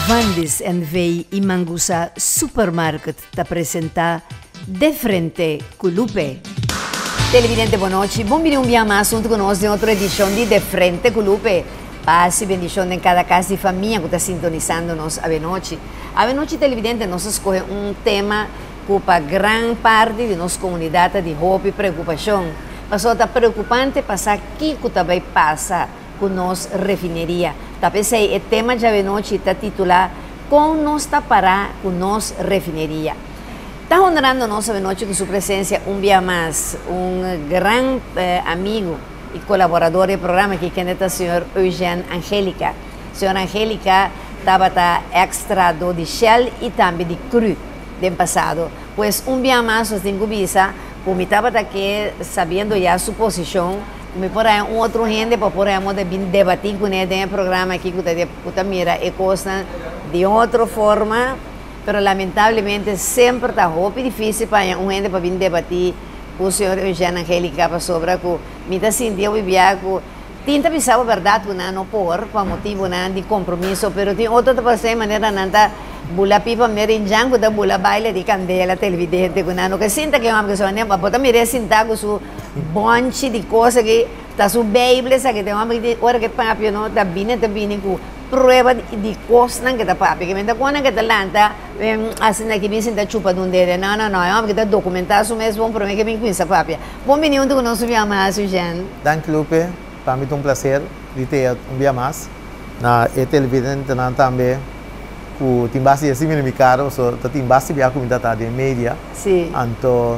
Vandis en Vei e Mangusa Supermarket te apresenta De Frente com Lupe. Televidente, boa noite. Bom vir um dia mais junto conosco em outra edição de Frente com Lupe. Paz e bendição em cada casa e família que está sintonizando-nos a noite. A noite, televidente, nós escolhemos um tema que para grande parte de nossa comunidade de hope e preocupação. Mas está preocupante passar aqui que também passa com nossa refineria. Talvez o tema de a noite está titulado Como nós está parar com nossa refineria. Está honorando nossa noite com sua presença um dia mais, um grande amigo e colaborador do programa que é o senhor Eugênio Angélica. A senhora Angélica estava extra de Shell e também de Cru do passado. Pois um dia mais nós temos que ver como estava aqui sabendo já a sua posição, me por aí outro gente para por aí debater com ele no programa aqui que mira e coisa de outra forma, mas lamentavelmente sempre está muito difícil para um gente para vir debater com o senhor Eugênio Angélica sobre que me está sentindo vivia que tinha pensado a verdade que não por motivo de compromisso, mas tem outra maneira não está bula pipa merinjang kuda bula baile di candela televidente kunano que sinta que uma pessoa nem para mire sinta com su bonche de coisa que tá su bible sa que tem uma que ora que papi no tá bine com prova de coisa que tá papi que menda quando que tá lanta assim que me sinta chupa de dele não é uma que tá documentar su mesmo para mim que me conhece papi bom menino do nosso via mais Eugênio. Danke Lupe, para mim é um prazer de ter via mais na televidente também ku timbasi assim me caro so timbasi biar aku minta tadi media sim então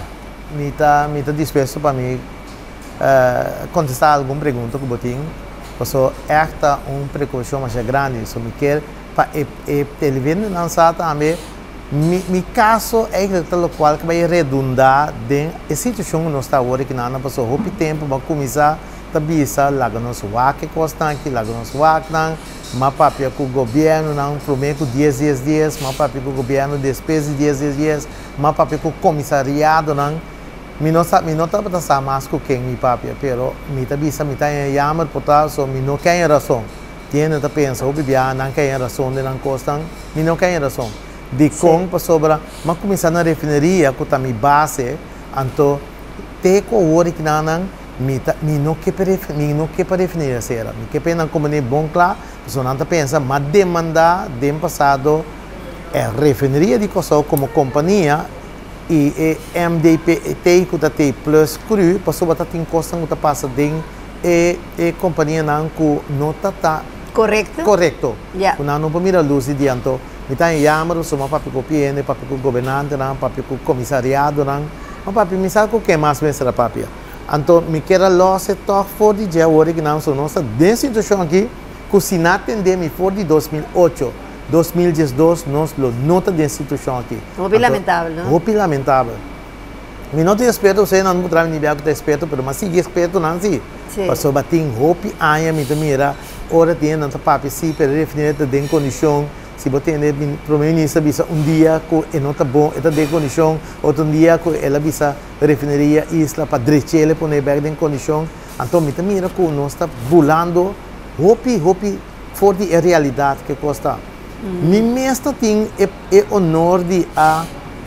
mita disposto para mim contestar alguma pergunta que botin so esta precaução mais grande so me quer para televidente não sabe também mi caso é aquilo qual que vai redundar de a situação não está agora que não passou hope tempo para começar tabisa laga nos wake constante laga nos wake mas papi com o governo não prometo 10 dias mas papi com o governo despesa 10 dias mas papi com o comissariado não me não tá para saber mais com quem me papi pero me tá bisa me tá chamar por tal so me não tem razão tiene tá pensa o bibia não tem razão de não costan me não tem razão de com para sobra mas começar na refineria que tá me base então te com o ori que não mi não que para definir a cera mi que pena como nem bom claro pessoa não pensa mas demanda de passado é refineria de Kosovo como companhia e MDP tem que ter plus cru pessoa tá tem costa que passa de companhia não que não tá correto não para mirar luz de dianto me tá chamando só para copiar para o governante não para o comissariado não para me sabe o que mais será papia. Então, me quero losse toch voor die dia hoor ik nou zo nossa de situação aqui que se não atender me for de 2008 2012 nós lo nota de situação aqui muito lamentável não muito lamentável me não tenho respeito você não pode me ver com respeito mas se respeito não se passou bating hope aia me mira ora tem não tá papi se para definir de condição se você tem primeiro-ministro bisa dia que não tá bom é de condição outro dia que ela bisa refineria isla para direita pôr back em condição então me mira que nós está bulando hope for de realidade que custa me mesmo tem honor de a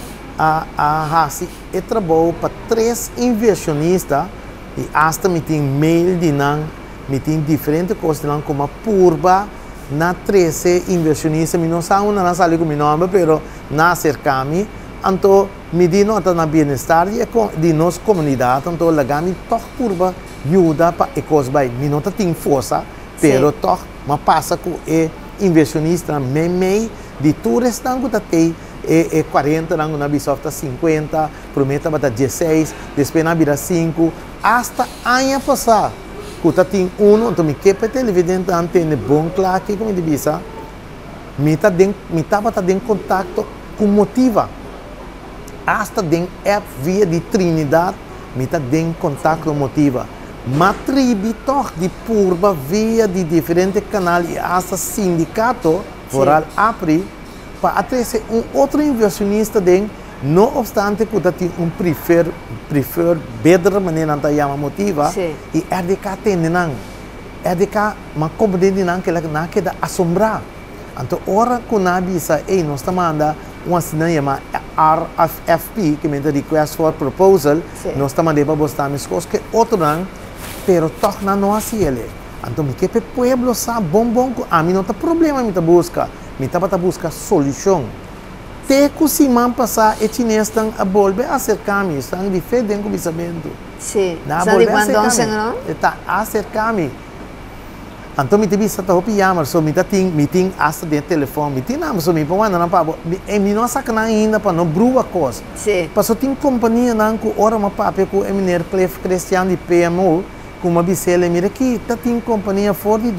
hasi trabalho para 3 inversionistas e hasta me tem mail de não me tem diferentes coisas como a purba na 13 inversionistas me não sabe não sabe com meu nome pero na cercami então me di nota na bem-estar de nossa comunidade então lagami toch curva ajuda para ecos vai me nota tem força pero toch mas passa com inversionista mei de turistas que tem 40 não na bisofta 50 prometa para 16 depois na vira 5 hasta ano passado que tem então me quer televidente antena bom claro que como divisa me tá em contato com motiva hasta den app via de Trinidad me tá em contato com motiva matribitor de purba via de diferentes canais e hasta sindicato foral apri para atrair outro inversionista não obstante que tem prefer better maneira de chamar motiva e RDK tem não RDK mas como de não que ela não queda assombrar Então, ora que na bisa, nós estamos mandando uma assina chama RFP, que é Request for Proposal, nós estamos mandando para buscar as coisas que outro não, pero toca não assim ele. Então, que o povo sabe, bom, a mim não tem problema, me busca solução. Te que se man passar, e chinês estão a volver a acercar-me, estão diferentes com o pensamento. Sim, estão de quando não? Está a acercar-me. Então, me teve essa chamar, so me tem hasta de telefone, me tem nada, so me põe na pabo, e me não saca ainda para não brua coisa. Sim. Passou tem companhia não que ora uma papo com o mineiro Clef Cristiano de PMO, com uma bicela, mira aqui, tá tem companhia for de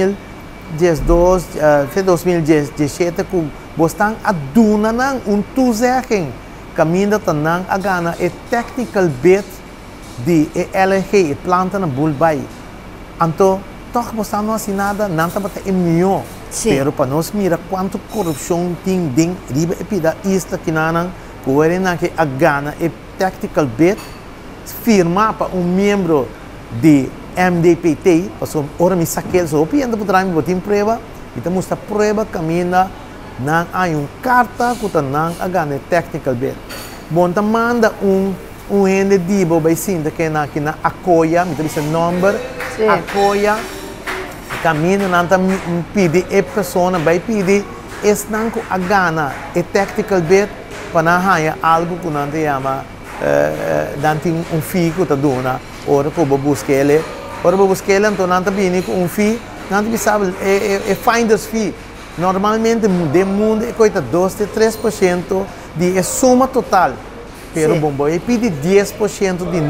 2017 com bostan a duna não tuzerken, caminho tá não a gana é technical bit de LNG, e planta na bulbai. Então toca você não assinada, não está para melhor. Pero para nós mira quanto corrupção tem dentro riba e pida isto que não coerena que a gana é tactical bit firma para membro de MDPT, passou ora me saquei só piando para trás me botar prova, então mostra prova caminha não há carta que não a gana é tactical bit. Bom, tá manda ende dibo vai sim que na apoia, me diz o número, apoia caminho não está pedir a pessoa vai pedir esse não a gana é tactical bit para não algo que não te chama não tem fee que está dando ora que vou buscar ele então não está vindo com fee não te sabe é finder's fee normalmente de mundo é coisa 2-3% de soma total pero bom vai pedir 10% de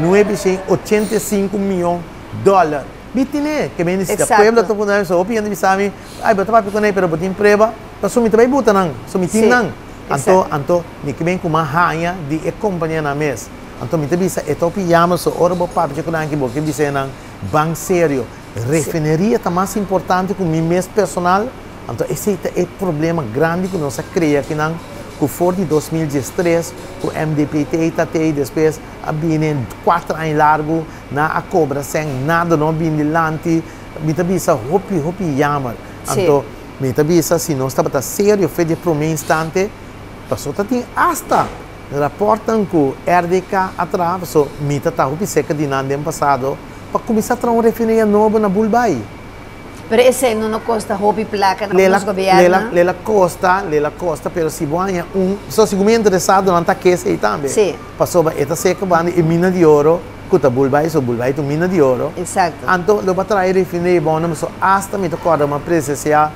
985 milhões de dólares. Bitine, que bem disse, pueblo to punar so opian de bisami, ai bota papi com ele, pero botin preba, pa sumi também buta nang, sumi tin nang. Anto, ni que bem com uma rainha de companhia na mesa. Anto mi te bisa, etopi yama so ora bo papi com nang que bo que disse nang, bang sério, refineria tá mais importante que o meu mês personal. Anto esse é o problema grande que nós cria que nang que for de 2013, o MDPT tatei depois a bine 4 anos largo na a cobra sem nada não bine lanti, me tabisa hopi yamar. Então, me tabisa se não estava sério, foi de primeiro instante, passou tem hasta raportam com RDK atrás, so me tá hopi seca de nada passado, para começar a trazer uma refineria nova na Bulbai. Pero esse não custa hobby placa no governo? Lela costa, pero se você só se você interessado não está que aí também. Sim. Passou esta seca banda e mina de ouro, que Bulbai, so Bulbai tu mina de ouro. Exato. Então, lo para trazer refineria bom, não só hasta me toca uma presença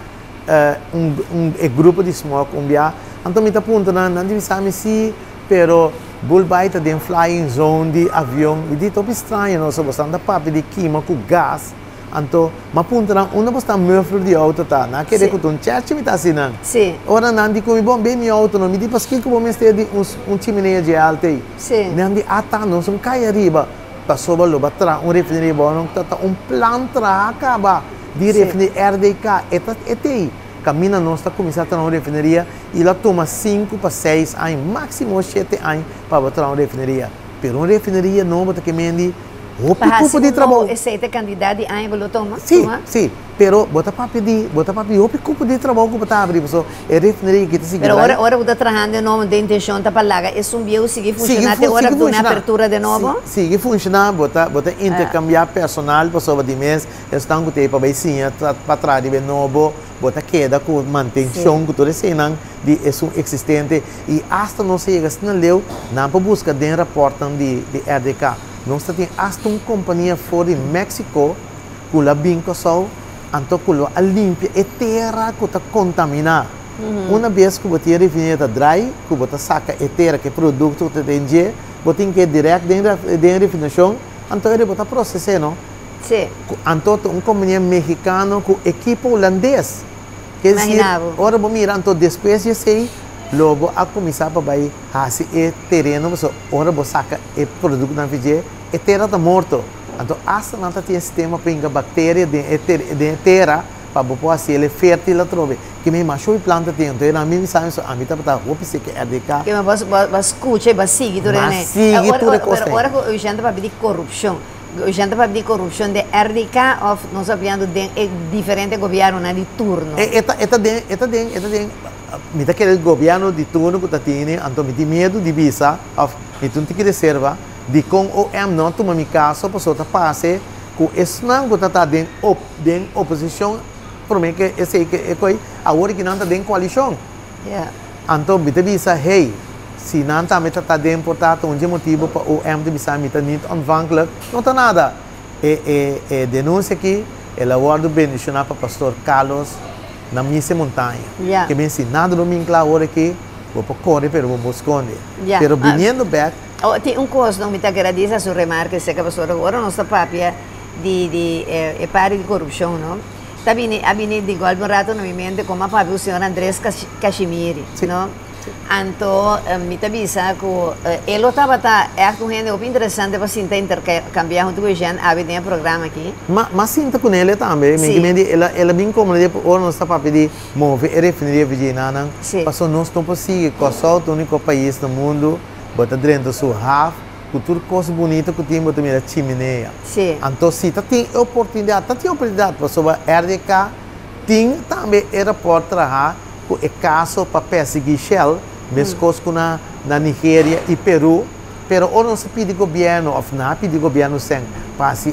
grupo de smoke via. Então me tá aponta não deve saber se, pero Bulbai tá dentro flying zone de avião, e de top estranho, não só bastante papo de queima com gás. Então, mas punta não, uma basta muffler de auto tá, na que reco tu church me tá assim não. Sim. Ora não de como bom bem meu auto não me di pas que como me este de chimeneia de alto aí. Sim. Não de não são cai arriba, passou balo batra refineria bom não tá planta acaba de refineria RDK etei. Camina nós está começando a refineria e lá toma 5 para 6 anos, máximo 7 anos para botar uma refineria. Pero uma refineria nova tá que mendi Para de trabalho. Esse candidato de ano vou tomar? Sim, pero bota para pedir o cupo de trabalho que está abrindo, so é refineria que está seguindo. Pero agora você está trabalhando de novo, de intenção está para lá, é um seguir funcionando até agora com uma abertura de novo? Sigue funcionando, bota intercambiar personal para sobre de mês, estão com tempo para vizinha para trás de novo, bota queda com manutenção que todo esse não de existente e hasta não se chega assim não para buscar de reportam de RDK. Nós temos hasta uma companhia fora de México que a binca só, então que a limpia e terra que está contaminada. Uma vez que você refina dry, que você saca a terra que produto que tem que você tem que ir direto dentro da refinação, então ele está processando. Sim. Então uma companhia mexicana com equipe holandês. Quer dizer, agora vamos mirar, então depois de sei logo a começar para vai fazer o terreno, você ora você saca o produto na vida, a terra está morto. Então hasta não tem sistema para inga bactéria de terra para poder ser ele fértil a trove. Que me macho e planta tem, então na minha missão a mim tá para roupa se que é de cá. Que me vas escuta, vas seguir tudo né. Sigue tudo coisa. Agora o gente vai pedir corrupção. a gente fala de corrupção de RDK ou nós sabemos de diferente governo de turno. Me tá querendo governo de turno que tá tendo, então me tem medo de visa, me tem que reserva, de com o não toma mi caso, pessoa tá passe, que esse não que tá dentro oposição, por mim que esse é coi, agora que não tá dentro coalição. Então me tem visa, hey, se não tá me tá dentro portanto um motivo para o de visa me tá niet aanvankelijk, não tá nada. Denúncia aqui, ela guarda bem para pastor Carlos na minha montanha. Que bem se nada no mim claro agora aqui, vou para correr pero vou esconder. Pero vindo back. Tem coisa não me tá agradecendo a sua remarca, se que pastor agora nossa papia de pare de corrupção, não? Tá vindo de golpe um rato no movimento como a papia o senhor Andrés Cachimiri, não? Então, me avisa que ele estava com gente muito interessante para se intercambiar junto com a gente, havia um programa aqui. Mas sinta com ele também, ela bem como ele ou não está para pedir mover e refineria virginiana, passou nós não possível, que só o único país do mundo, bota dentro sua half, cultura coisa bonita que tem botar minha chaminé. Então se tem oportunidade, para sobre RDK, tem também aeroporto trabalhar é caso para perseguir Shell, mesmo na Nigéria e Peru, pero ou não se pede governo, ou não pede governo sem, passe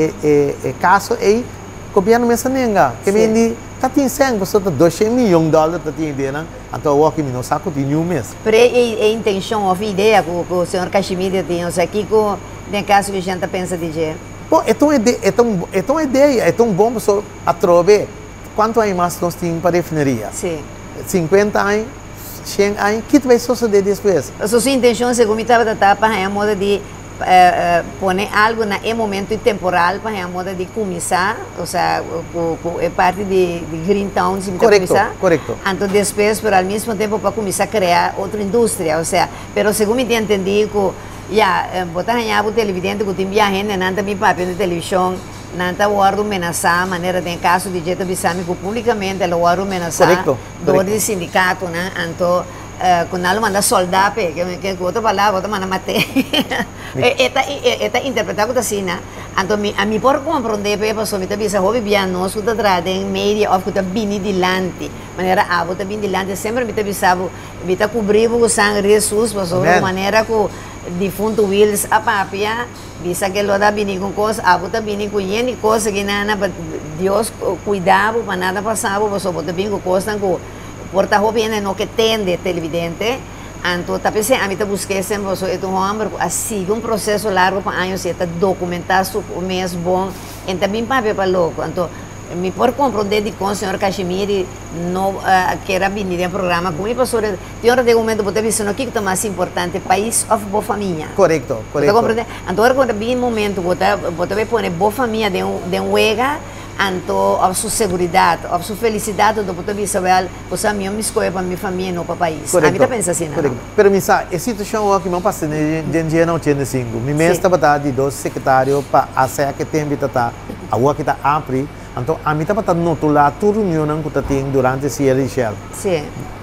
caso é governo mesmo nenga, que vem tá tem sem, você tá $200 milhões tá tem dentro, então o que me não saco de nenhum mês. Pero a intenção ou ideia que o senhor Cachimiri tem, ou seja, aqui tem caso que a gente pensa de jeito. Bom, é tão ideia, é tão bom para a trove. Quanto aí mais nós temos para refineria? 50 anos, 100 anos, o que vai suceder depois? A sua intenção, segundo estava para a moda de pôr algo na momento temporal para a moda de começar, ou seja, é parte de Green Town, se correto. Então depois, pero ao mesmo tempo para começar a criar outra indústria, ou seja, pero segundo eu entendi que botar a televidente que tem viagem, não tem papel de televisão. Nanta guardo amenazar maneira de caso de jeito bisami publicamente ela guardo amenazar do de sindicato né então quando ela manda soldar que outra palavra outra manda matar interpretado assim né então a mim por compreender para pessoa me bisa hobby bem nós que tá em mídia ou que tá bem dilante maneira tá bem dilante sempre me bisavo me tá cobrir o sangue Jesus de maneira que defunto Wills a papia bisa que lo da bini com coisa tá bini com yeni coisa que nada Deus cuidava para nada passava você bota bem com coisa que porta roupa não que tende televidente então tá pensando a mim tá busquei sempre você um homem assim processo largo para anos e tá documentar o mês bom então bem papel para louco então me por compreender de com o senhor Cachimiri não queira vir no programa como pastor tem hora de momento você disse no que é mais importante país ou boa família correto então agora quando vem momento você vai pôr boa família de uega então a sua segurança a sua felicidade do ponto de vista real você a minha escolha para minha família não para o país a mim tá pensa assim não pero me sabe a situação aqui não passa nem dia não tinha cinco me mesmo estava de dois secretários para a ser que tem tá a rua que tá ampli então a mim estava no lá tudo reunião que tem durante esse ano de Shell sim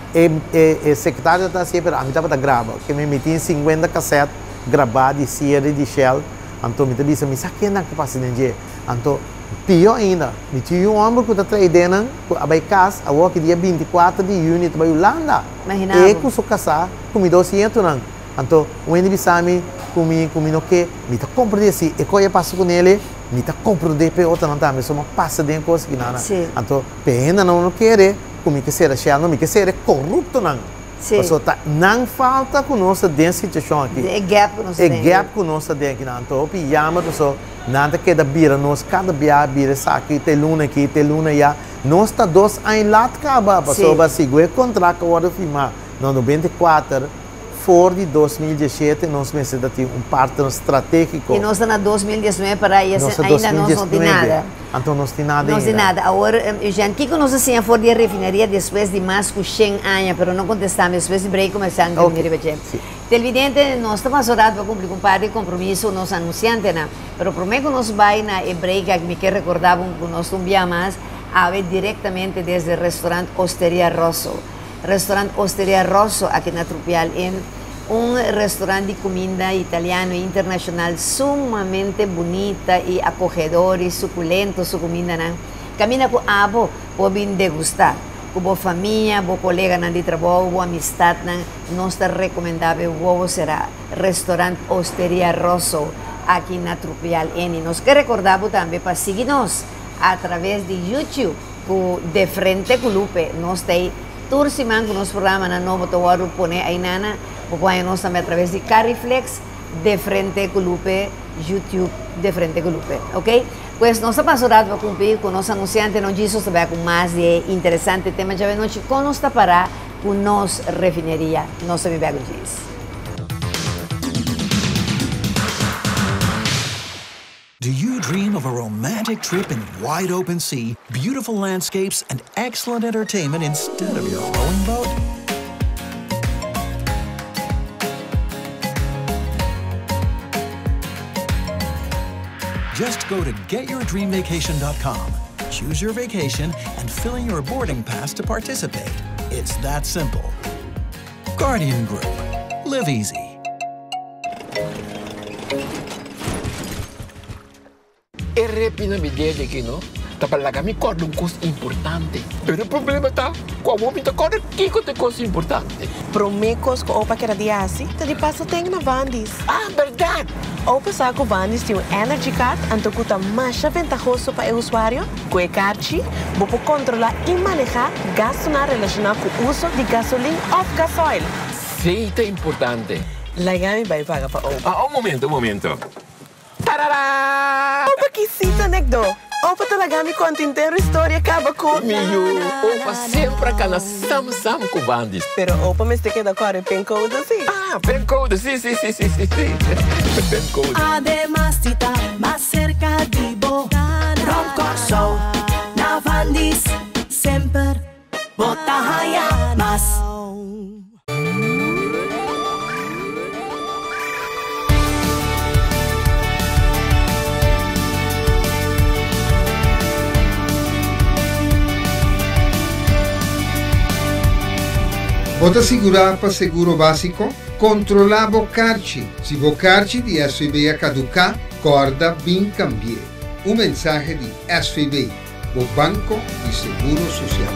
e secretário está sempre a mim estava grava que me tinha 50 cassetes gravados de série de Shell então me disse me sabe que não que passa nem dia então pior ainda, me tinha homem que está traidando, a casa, a que dia 24 de junho, para a Holanda. E que se casar, com 200 não. Então, o ene bisami, comigo não quer, me está comprando assim, e quando eu passo com ele, me está comprando de outra não tá, mas só passa de coisa que não. Então, pena não quer, comigo que ser Shell, não me quer ser corrupto não. Porque não falta com nossa dentro situação aqui. É gap com nossa dentro aqui. Então, chama pessoa, nada que da bira, nós cada bira aqui, tem luna aqui, tem luna aí. Nós está 2 anos lá de cabo, pessoa, se o contrato que eu vou firmar, no 94, for de 2017, nós precisamos ter partner estratégico. E nós estamos em 2019 para isso, ainda não tem nada. Então não tem nada não tem nada. Agora, Jean, o que nós assim for de refinaria depois de mais de 100 anos, mas não contestamos, depois de break começamos a repetir. Televidente, nós estamos orados para cumprir com um par de compromisso, nós anunciantes, mas prometo que nós vamos na break, que me quer recordar que nós um dia mais, a ver diretamente desde o restaurante Osteria Rosso. Restaurante Osteria Rosso, aqui na Trupial, un restaurante de comida italiano e internacional sumamente bonita y acogedor y suculento su comida. Camina con abo, pueden degustar. Con familia, con colega de trabajo, con amistad, no está recomendable. O será restaurante Osteria Rosso aquí en Trupial N. Nos que recordamos también para seguirnos a través de YouTube de Frente Culupe. Nos está tursiman con los programas na novo tawaro pone aí nana, nos também através de Cariflex de Frente Culupe, YouTube de Frente Culupe, ok? Pues nós estamos pasando para cumprir com nosso anunciante, não disso também com mais de interessante tema de noite com nós para com nós refineria, nosso amigo diz. Do you dream of a romantic trip in wide open sea, beautiful landscapes, and excellent entertainment instead of your rowing boat? Just go to getyourdreamvacation.com, choose your vacation, and fill in your boarding pass to participate. It's that simple. Guardian Group. Live easy. Pinamigay aqui, não? Tá para lá, me corda coisa importante. Pero o problema tá, qual o tá corda que coisa importante? Promecos com opa que era de assim, tá de passo tem na Vandis. Ah, verdade. Opa saco Vandis tem um Energy Card, então custa mais ventajoso para o usuário. Com o card, você controlar e manejar gasto relacionado com o uso de gasolina ou gasoil. Sim, é importante. Lagami vai pagar para opa. Ah, um momento. Tarará! Opa que cita, Negdo. Opa talaga mi conta inteiro história acaba com... Miyo, opa sempre ka na sam-sam com bandis. Pero opa me este queda com o pencode assim. Ah, pencode, sim. Pencode. Además está más cerca de vos. Ron Corso, na Vandis, sempre bota raia mas. Bota segurar para seguro básico, controlar bocarchi. Se bocarchi de SVB a caducar, corda bem cambiar. Mensagem de SVB, o Banco de Seguro Social.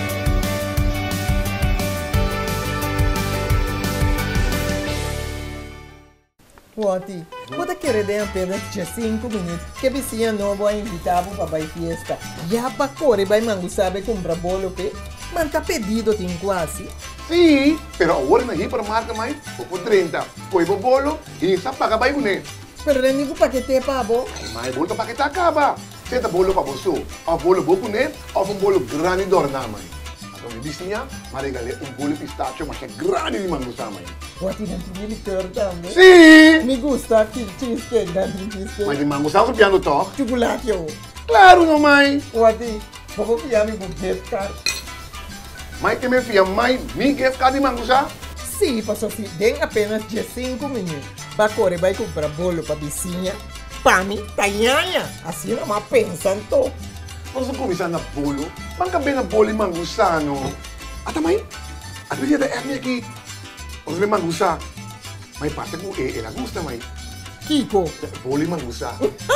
Wati, bota querer apenas 5 minutos, que vizinha não vai invitar para a fiesta. Já para correr, vai mangusabe comprar bolo, que? Mas tá pedido, tem quase. Sim, pero agora na hipermarca mais, por 30, põe o bolo e está paga vai uné. Pero nem o paquete para bo. Mas bolo paquete acaba. Senta bolo para você, ou bolo bopo né, ou bolo grande dorna mãe. Então me disse minha, mas regalei bolo pistachio, mas é grande de mangusta mãe. Wati não tem licor também. Sim. Me gusta aquele cheesecake, grande cheesecake. Mas de mangusta o piano toca? Chocolate eu. Claro não mãe. Wati, vou piano com gift card. Mas que me fia mãe, me gift card de mangusta? Sim, passou assim, tem apenas 5 minutos. Para correr, vai comprar bolo para vizinha. Para mim, tanhanha. Assim não mais pensando. Nós vamos começar na bolo. Vamos caber na bolo e mangusta, não? Ata mãe, a vida da Ernie aqui. Nós vamos mangusta. Mas passa com ela gusta, mãe. Kiko. Bolo e mangusta.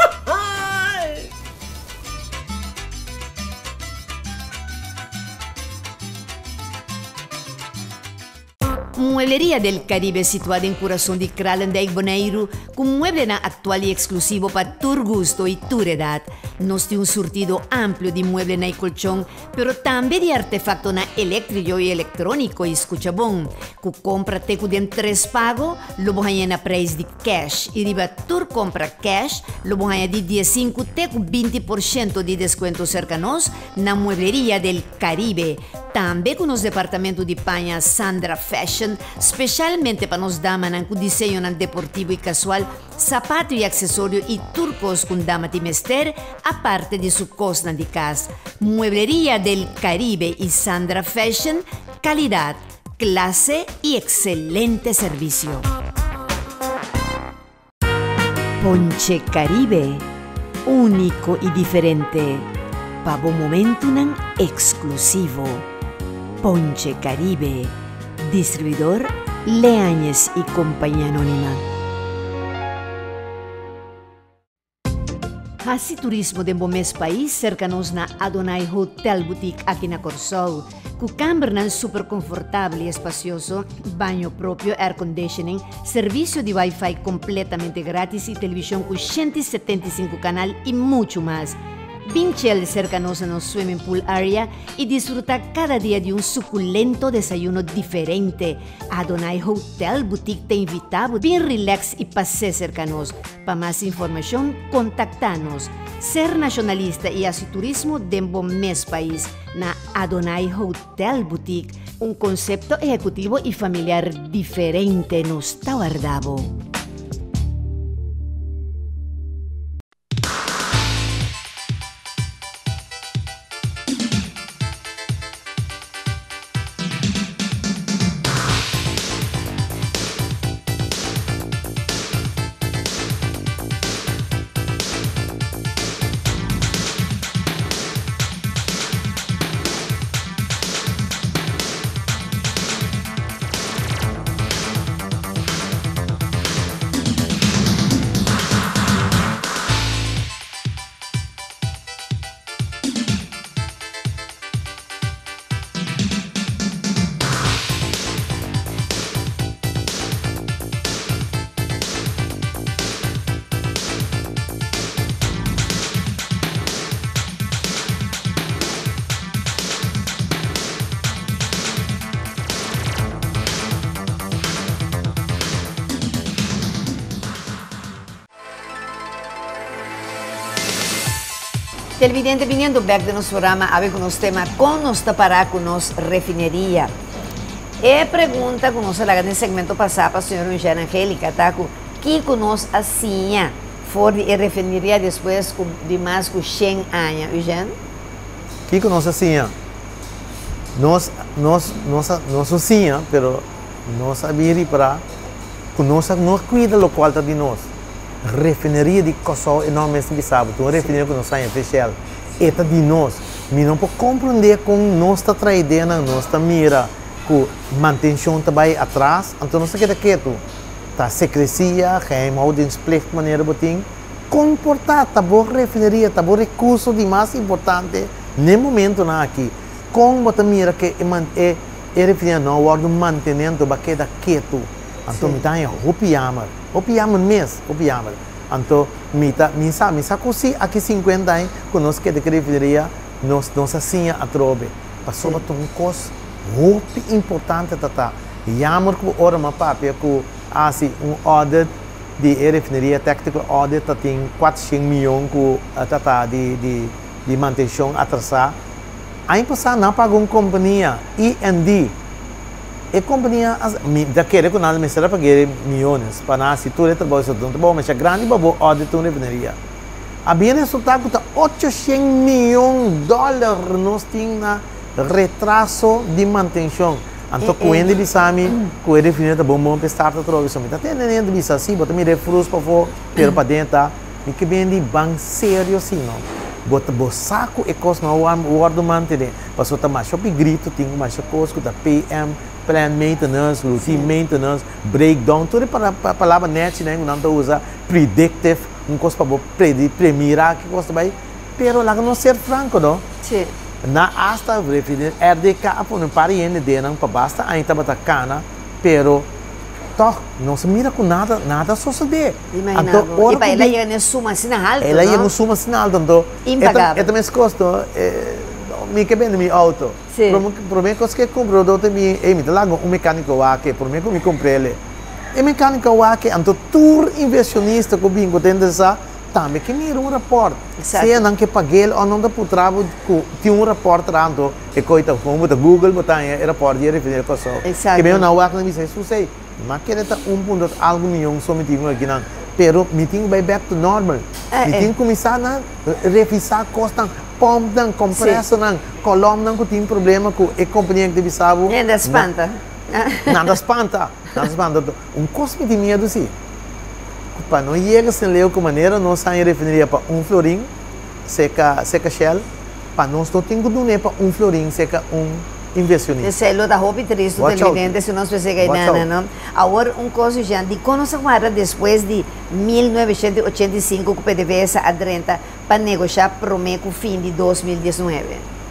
Mueblería del Caribe, situada en corazón de Kralendijk, Bonaire, con mueble actual y exclusivo para tu gusto y tu edad. Nos tiene un surtido amplio de mueble y colchón, pero también de artefacto eléctrico y electrónico y escucha bon. Ku compra teco de 3 pago, lo voy a precio de cash. Y riba tu compra cash, lo voy a de 15 teco 20% de descuento cercanos na Mueblería del Caribe. Também com os departamentos de panha Sandra Fashion, especialmente para nos damas com desenho deportivo e casual, sapato e acessório e turcos com dama de mester, a parte de sua costa de casa. Mueblería del Caribe e Sandra Fashion, calidad, clase e excelente servicio. Ponche Caribe, único e diferente, para un momento exclusivo. Ponche Caribe, distribuidor Leañez y Compañía Anónima. Hasi turismo de mes país cercanos na Adonai Hotel Boutique aqui na Corsol, com câmara super confortável e espacioso, banho próprio, air conditioning, serviço de Wi-Fi completamente grátis e televisão com 175 canal e muito mais. Vinchel cercanos no swimming pool area e disfrutar cada dia de um suculento desayuno diferente. Adonai Hotel Boutique te invitamos, bem relax e passe cercanos. Para mais informação, contacta-nos. Ser nacionalista e assim turismo dentro mes país na Adonai Hotel Boutique, um conceito executivo e familiar diferente nos Tauardabo. Televidente, viniendo back de nuestro programa, a ver con los temas, con nos tapará con nos refinería. Pregunta con nos la en el segmento pasado para la señora Eugenia Angélica, taco, ¿qué con nos hacía for de refinería después de más de 100 años, Eugenia? ¿Qué con nos hacía? Nos hacía, pero nos había para que nos cuida lo cual de nos. Refineria de Corsol enormemente bizarro, uma refineria que não sai oficial. Eta de nós, me não pode compreender como nós está traidendo, nós está mira, que manutenção também atrás, então nós está quieto, tá secrecia, geheimhoudingsplicht maneira botim, comportar, tá boa refineria, tá bom recurso de mais importante, no momento na aqui, como você mira que é refineria não guarda mantenendo, vai quedar quieto, então me dá Opiamar mesmo, opiamar. Então, me sabe que aqui 50 anos, conosco que de refineria, nós assim a trobe. Passou a um costo muito importante, tata. E amor que ora uma papel que assim audit de refineria, technical audit, tem 400 milhões que tata de manutenção atrasada. Aí passar não pagou uma companhia, E&D. A companhia daquele que nós me será pagar milhões para nós se tudo é trabalho tudo bom, mas a grande babo audit uma refineria. Havia resultado que 800 milhões de dólares nós tínhamos na retraso de manutenção. Então quando ele sabe que a refineria está bom para estar a trocar, está tendo isso assim, bota me refrus para fora, pero para dentro, e que vem de bem sério assim não. Bota saco e coisa não guarda manter, passou a mais shopping grito, tem mais coisa que da PM plan maintenance, routine maintenance, breakdown, tudo para a palavra net, né? Não usa predictive, coisa para premirar que coisa vai, pero lá não ser franco, não? Sim. Na hasta refineria RDK apo não para ainda de não para basta ainda bata cana, pero toch não se mira com nada suceder. Então, e para ela ia na suma sinal, ela ia na suma sinal, então impagável. É também custo me que vende meu auto. Por mim que comprou do também me lá um mecânico aqui, por mim que me comprei ele. E mecânico aqui, então tour inversionista que bingo tende essa também que mira rapport. Se não que paguei ou não dá para trabalho, tem rapport rando e coita como da Google botar rapport de refineria Corsol. Que bem na UAC não me sei, sei. Mas que está ponto algo milhão só me tinha aqui não. Pero me tinha vai back to normal. Me tinha começar a revisar costas, pump não, compressor não, column não que tem problema com a companhia que deve saber. Nada espanta. Nada espanta. Custo de medo sim. Para não chegar sem ler com maneira, não sai refineria para florim, seca shell, para nós não tem que doar para florim, seca inversionista. Sei, lo da roupa triste, televidente, se não se precisa nada, não? Agora, coisa, já, de quando se guarda depois de 1985, que o PDVSA adrenta para negociar prometo o fim de 2019?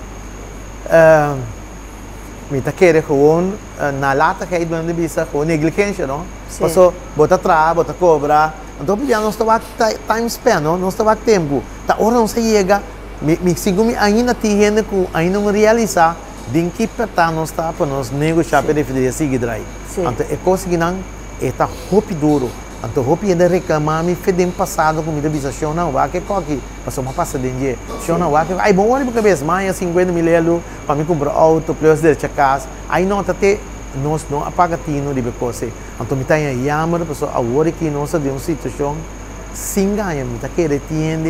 Me tá querendo gewoon na lata que aí do ano bisa com negligência, não? Passou, bota atrás, bota cobra. Então, já não estava time span, não estava tempo. Tá hora não se chega, me sigo ainda tendo que ainda não realizar, de que perta não está para nós negociar para definir seguir daí. Então, é coisa que não está roupa duro. Então, roupa ainda reclamar me fedem passado com muita bisa show não, vai que coque, passou uma passa de dia. Show não vai que, ai bom olha porque cabeça, mais 50 mil euros para me comprar auto plus de casa. Aí não até nós não apagatino de coisa. Então, me tá em yammer, pessoal, agora que nós de uma situação sem ganhar, me tá querendo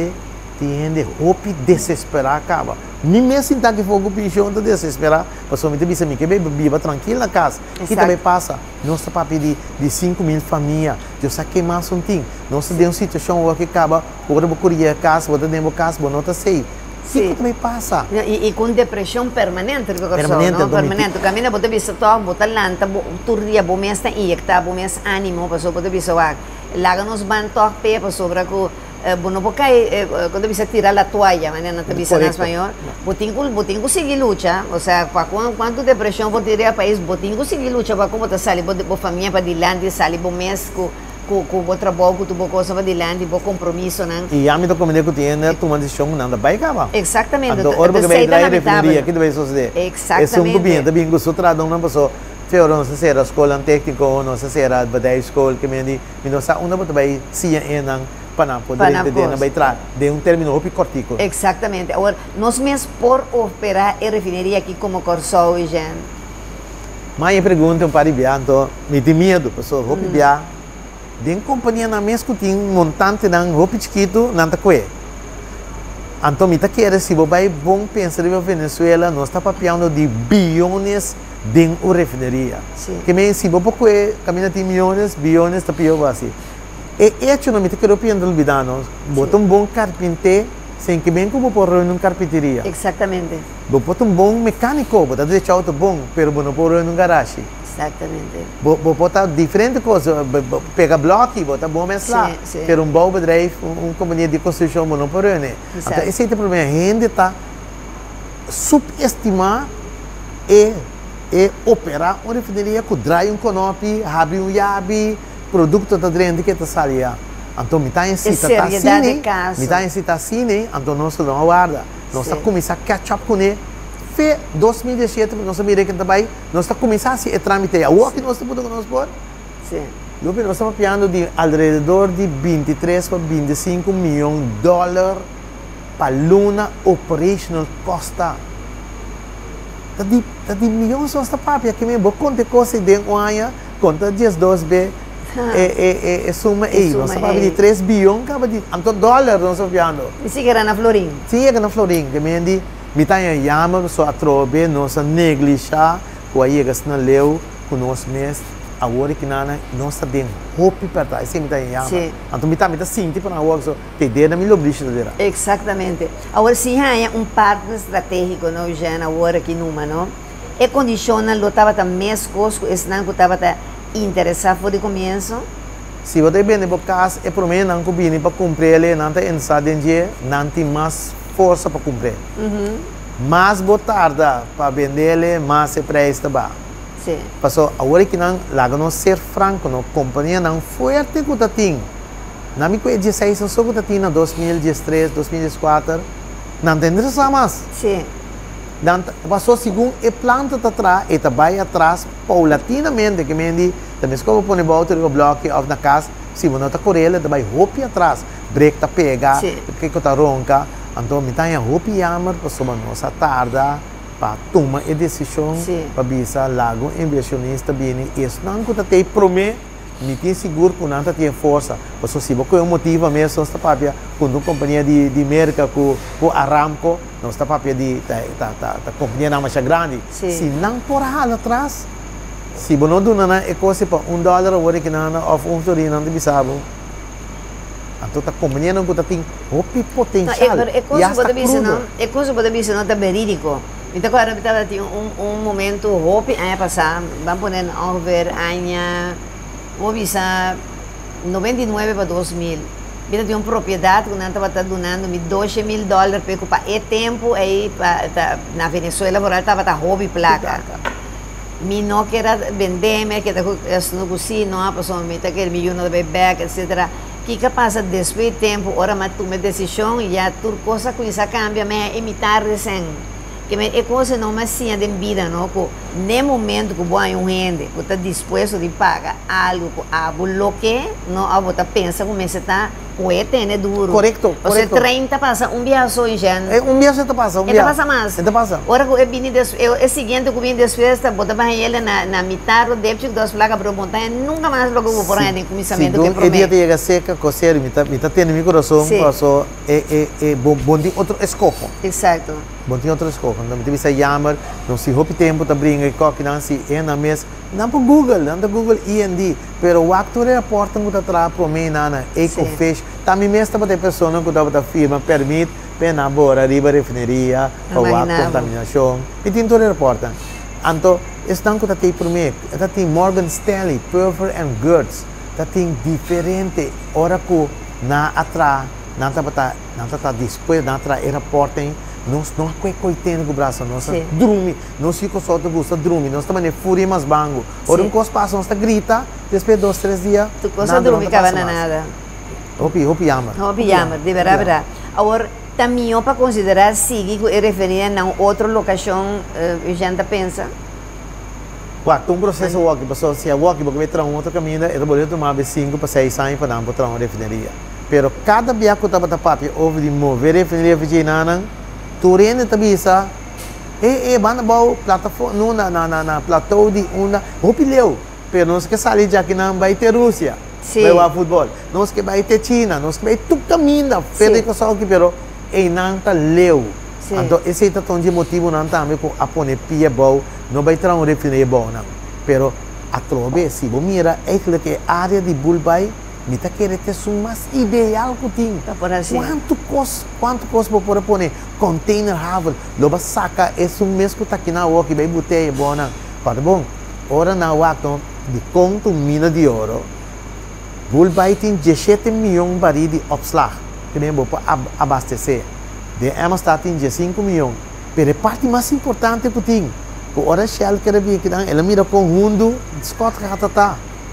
tiende roupa desesperar acaba. Nem mesmo que for com pichão de desesperar, pessoal, me tá dizendo que viva tranquilo na casa. Que também passa, nós tá para pedir de 5 mil famílias, eu saquei mais um ting. Nós de uma situação que acaba, agora vou correr a casa, vou dar dentro da casa, vou não tá sei. Sim, também passa. E com depressão permanente, permanente. Camina, pode vir só, bota lanta, turria, bom mês tá injectar, bom mês ânimo, pessoal, pode vir só, laga nos bantos pé, pessoal, para que não pode quando você tirar a toalha, mas não te bisa na espanhol, botinho seguir luta, ou seja, quando depressão vou tirar país, botinho seguir luta para como tá sair, bo família para dilante, sair bom mês com o trabalho, com o coisa para dilante, com compromisso, não? E a minha comunidade que tem, tu manda decisão não vai acabar. Exatamente. Então, hora que vai entrar refineria, que vai suceder? Exatamente. É um governo, também que o tradão não passou. Fiora não sei se era escola técnica, não sei se era a escola que me não sabe onde vai se enang para poder entender, não vai entrar de um termino ou cortico. Exatamente. Agora, nós mesmos por operar a refineria aqui como Corsol e gente. Mas eu pergunto para o me tem medo, pessoal, roupa biá. De uma companhia na mesma que tem um montante de roupa chiquito, não está com ele. Então, me está querendo, se você vai bom pensar em Venezuela, nós estamos papiando de bilhões de uma refineria. Que me se você caminha de milhões, bilhões, está pior assim. E hecho não me está querendo olvidar, bota um bom carpinteiro, sem que bem como por em uma carpinteria. Exatamente. Bota um bom mecânico, bota deixar auto bom, pero não por em um garagem. Exatamente. Botar diferente coisa, pega bloco, botar bom mesclar. Ter bom bedrijf, uma companhia de construção, não por né. Então esse é o problema, a gente está subestimar e operar uma refineria que drai um conopi, abre um yabi, produto da dentro que está salia. Então me está incitando assim, então nós não aguarda, nós está começar a catch up com ele. Em 2017, nós sabemos que também nós estamos começando a tramitar. O que nós estamos por? Sim. Nós estamos falando de alrededor de 23 para 25 milhões de dólares para Luna Operational Costa. Tadi milhões de papel que me vou contar coisas de um ano, conta 12B, suma aí. Nós estamos falando de 3 bilhões, então dólares nós estamos falando. E se era na Florim? Sim, era na Florim, que me diz. Me está em yama, só a trobe, nossa neglijar, com a iegas na leu, com nós mesmos, agora que nós está dentro, roupa para trás, assim me está em yama. Então me está sentindo para nós, só ter na minha obrigação dela. Exatamente. Agora, se há partner estratégico, não, já agora aqui numa, não? É condiciona, lo estava também coisas, esse não que estava interessado por o começo. Se você vem para casa, é para mim não combina para cumprir ele, não está pensado em dia, não tem mais força para cumprir. Mais botarda para vender ele, mais se presta ba. Sim. Passou agora que não, lá não ser franco, não companhia não forte que tatim. Na minha coisa 16 só que tatim na 2013, 2014, não tem nada mais. Sim. Passou segundo e planta atrás e vai atrás paulatinamente que me diz, também se como põe volta o bloco na casa, se você não está correndo, vai roupa atrás, break tá pega, que está ronca. Então, me tem a roupa e amar para somar nossa tarde para tomar a decisão para bisa lago inversionista bem isso não que tem promete me tem seguro que não tem força porque se você motiva mesmo está papia com uma companhia de merca com Aramco não está papia de da companhia não mais grande se não por lá atrás se você não dá nada é coisa para $1 ou que não of torino não te bisabo. Então, a companhia não tem roupa potencial. É coisa que você não é verídico. Então agora estava tinha momento hope aí passar, vamos poner ongeveer ano, vamos visar 99 para 2000. Kita tinha uma propriedade que nós estava donando me $12,000 para ocupar e tempo aí na Venezuela agora estava hobby placa. Me não queria vender, me queria no cozinha, passou me tá quer milhão de bebê, etc. Que passa depois do tempo, ora mas tu me decisão e já tudo coisa com isso cambia, me imitar recém. Que é coisa não mais assim de vida, não? Que nem momento que vai um rende, que está disposto de pagar algo, algo lo que não a você pensa como você está, pode ter duro. Correto. Você 30 passa um dia só em janeiro. É um dia você passa, um dia. Passa mais. Passa. Ora que eu vim é seguinte que eu vim depois, bota para ele na metade do débito das placas para montanha, nunca mais logo vou por aí em comissamento que promete. Dia de chegar seca, coceiro, me tá tendo meu coração, passou bom de outro escopo. Exato. Bom tem outro escopo. Não me se jammer, não se hope tempo tá brinca que não se na mês, não para Google IND, pero o actor é a porta que tá atrás para mim na Ecofish, tá me mesmo para ter pessoa que tá firma permite pena bora riba refineria, ou a contaminação. E tem toda a porta. Então, estão que tá tem por mim, tá tem Morgan Stanley, Purford and Gertz, tá tem diferente hora que na atrás, não tá depois na atrás era porta nós não é coitando com o braço, nós dormimos, nós ficamos só de gosto, dormimos, nós também fúria mais bango. Ora um coisa passa, nós grita, depois de 2, 3 dias, tu coisa dormir cava nada. Hopi yammer. Hopi yammer, de verdade. Agora, também para considerar seguir que referir a outra locação, a gente pensa. Quando um processo walk, pessoal, se é walk, porque vai ter um outro caminho, eu vou tomar 5 para 6 anos para dar uma refineria. Pero cada dia que eu estava papi, houve de mover refineria virginana. Turene tabisa banda bau plataforma na platô de uma opileu pero nós que sair já que não vai ter Rússia vai o futebol nós que vai ter China nós que vai tudo caminho pero que só que pero não tá leu então esse é tão de motivo não também com a pone pia bau não vai ter refineria bom não pero a trobe se você mira é que a área de Bulbai me tá querendo ter mais ideal que tem. Quanto custa para pôr container havel, loba saca esse mês que tá aqui na rua que vai botar bona. Para bom, ora na rua de conto mina de ouro. Bulbai tem 17 milhões de barris de opslag que nem vou abastecer. De Amsterdã tem 5 milhões. Pero a parte mais importante que tem, que ora Shell quer vir aqui, ela mira com hundo, Scott tá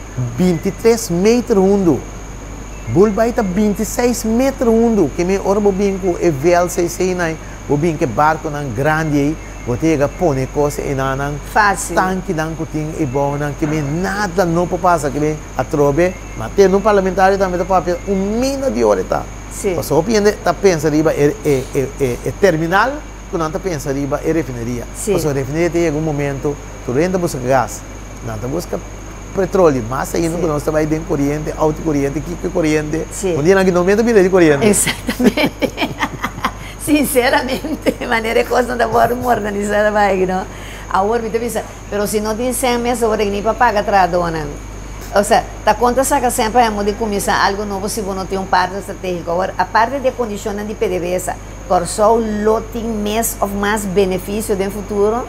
23 metros hundo. Bulbai está 26 metros hundo. Que me ora bobin ko e VL6 nai, bobin que barco nang grande aí, botega pone coisa e nanang tanque nang kuting e bom nang que me nada não passa que me atrobe, mas tem no parlamentário também tá papel mina de hora tá. Passou opinião tá pensa riba terminal, quando tá pensa riba refineria. Passou refineria tem algum momento, tu renda busca gás, nada busca petróleo, mas aí não nós vai de corrente, alto corrente, que corrente. Um dia naquele momento vira de corrente. Exatamente. Sinceramente, de maneira que coisa não dá para organizar vai, não. Agora me pensa, pero se não tem 100 meses agora nem para pagar atrás dona. Ou seja, tá conta saca sempre a de começar algo novo se você não tem parte estratégico. Agora, a parte de condições de PDVSA, por só o tem mês of mais benefício no futuro.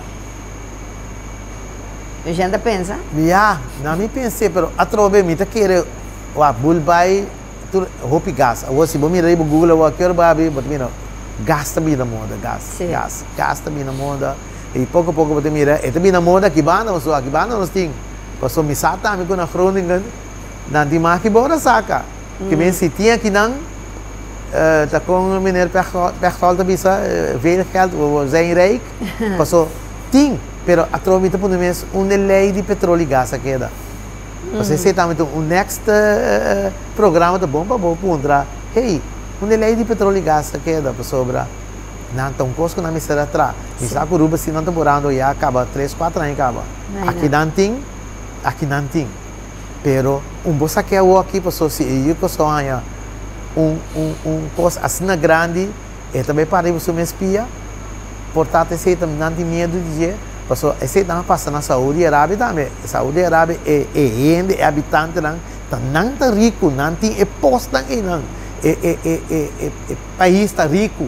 A gente pensa? Não me pensei, mas a trobe me tá querendo o Bulbai, roupa gás. Agora se você mirar no Google, eu quero babi, mas mira, gás também na moda, gás também na moda. E pouco a pouco você mira, é também na moda que bana, nós tem. Passou me sata, me com a Groningen, não tem mais que bora saca. Que me se tinha que não, tá com o mineiro perto da bisa, veio geld, zijn rijk, passou, tem. Pero a trovita por mês uma lei de petróleo e gás aqui da. Você sei também o next programa da bomba vou pondrar. Hey, uma lei de petróleo e gás aqui da sobra. Não tão costo na mesa atrás. Me saco ruba se não tá morando já acaba 3, 4 anos acaba. Aqui não tem. Pero bolsa que eu aqui passou se eu que só aí coisa assim grande, é também para você me espia. Portanto, esse também não tem medo de dizer. Passou, esse não passa na Saúde Arábia também. Saúde Arábia é habitante não tá rico, não tem posto não. É país tá rico.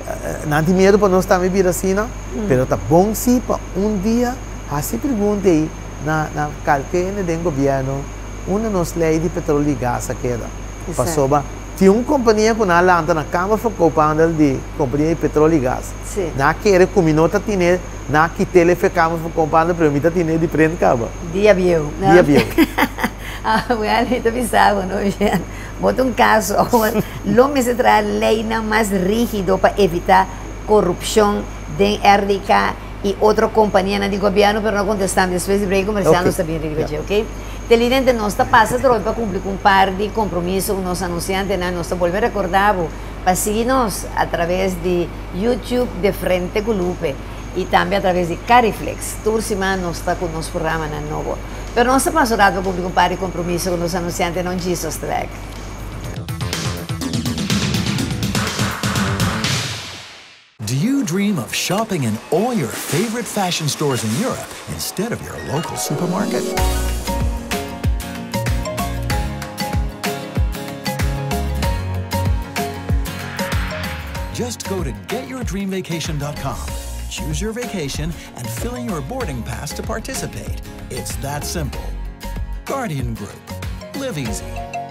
não tem medo para nós também vir assim, não? Mas tá bom sim para dia, assim perguntei na qualquer do governo, uma nos lei de petróleo e gás queda. Passou ba? Tinha uma companhia com a lanta na Câmara de Companhia de Companhia de Petróleo e Gás. Na que combinou tá tinha na que telefone Câmara de Companhia permita tinha de frente cabo. Dia viu. Dia viu. Well, ito bisabo, no? Bota um caso, lo me se trae lei mais rígido para evitar corrupção de RDK e outra companhia de governo, pero não contestamos depois de break comercial, não está bem regredido, ok? Televidente, nós está passando para cumprir com um par de compromissos com os anunciantes, nós está volvendo a recordar para seguir-nos através de YouTube de Frente Culupe e também através de Cariflex. Toda semana nós está com o nosso programa na novo. Pero nós está passando para cumprir com um par de compromissos com os anunciantes, não Jesus track. Do you dream of shopping in all your favorite fashion stores in Europe instead of your local supermarket? Just go to getyourdreamvacation.com, choose your vacation, and fill in your boarding pass to participate. It's that simple. Guardian Group. Live easy.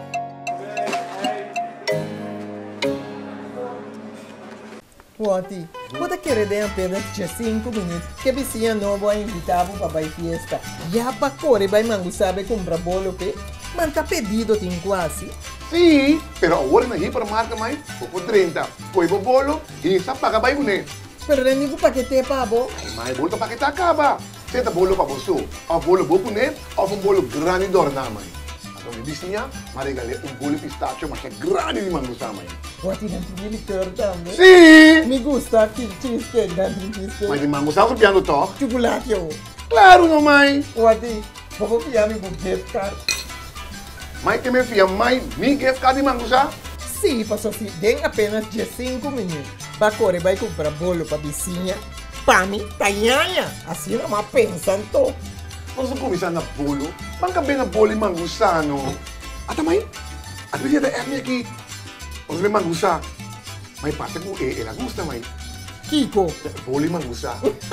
Wati, pode querer apenas 5 minutos que vizinha não vai invitar para a festa. Já para correr, vai mangusabe comprar bolo que manta pedido tem quase. Sim, pero agora na hipermarket mai, por 30, põe o bolo e sa paga vai une. Pero nem o paquete para bo. Mai bolo ka paquete acaba. Senta bolo para você. A bolo boco né, ou bolo grande dorna mai. Então me vizinha, mas regalei bolo pistachio, mas é grande de mangusa mai. Wati não tem licor também. Sim. Me gusta aquele cheesecake, dentro cheesecake. Mas de mangusa o piano to? Chocolate eu. Claro não mai. Wati, vou piar me gift card. Mas que me fia mais, me gift card de mangusa? Sim, passou assim, tem apenas 5 minutos. Para correr, vai comprar bolo para vizinha. Para mim, para nhanha. Assim não mais pensando. Nós vamos começar na bolo. Vamos caber na bolo e mangusa, não? Ata mãe, a vida da Hermia aqui. Nós vamos mangusa. Mas parte com ela gusta, mãe. Kiko. Bolo e mangusa.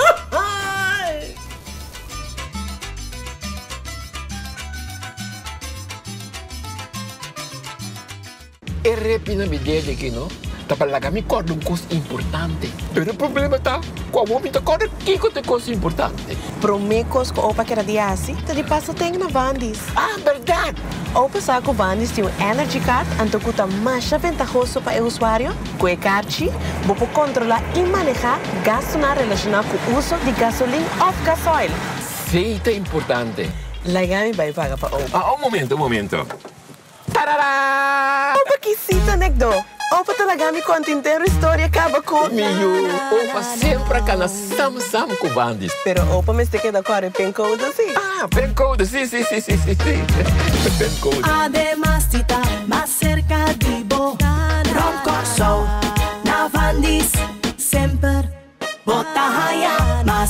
E repina mi dia aqui, não? Tá para lá me corda coisa importante. Pero o problema tá, com o homem tá corda que coisa importante. Promecos com opa que era dia assim, tá de passo tem na Vandis. Ah, verdade. Opa saco Vandis tem um Energy Card, antocuta mais ventajoso para o usuário. Com o card, você controlar e manejar gasto na relacionado com o uso de gasolina ou gasoil. Sim, é importante. Lagami vai pagar para opa. Ah, um momento. Tarará! Opa que cita, Negdo. Opa talaga mi contintero história acaba com... Miyo, opa sempre ka na sam com bandis. Pero opa me este queda com pen code assim. Ah, pen code, sí. Pen code. Además, está más cerca de vos. Roncorso, na Vandis, sempre bota raia mais.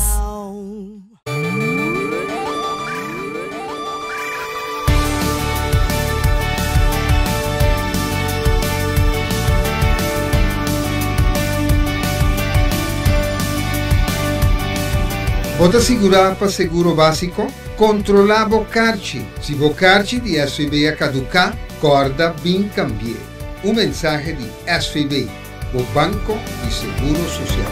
Vota segurar para seguro básico? Controlar Bocarchi. Se Bocarchi de SVB caducar, corda bem cambiar. Mensagem de SVB, o Banco de Seguro Social.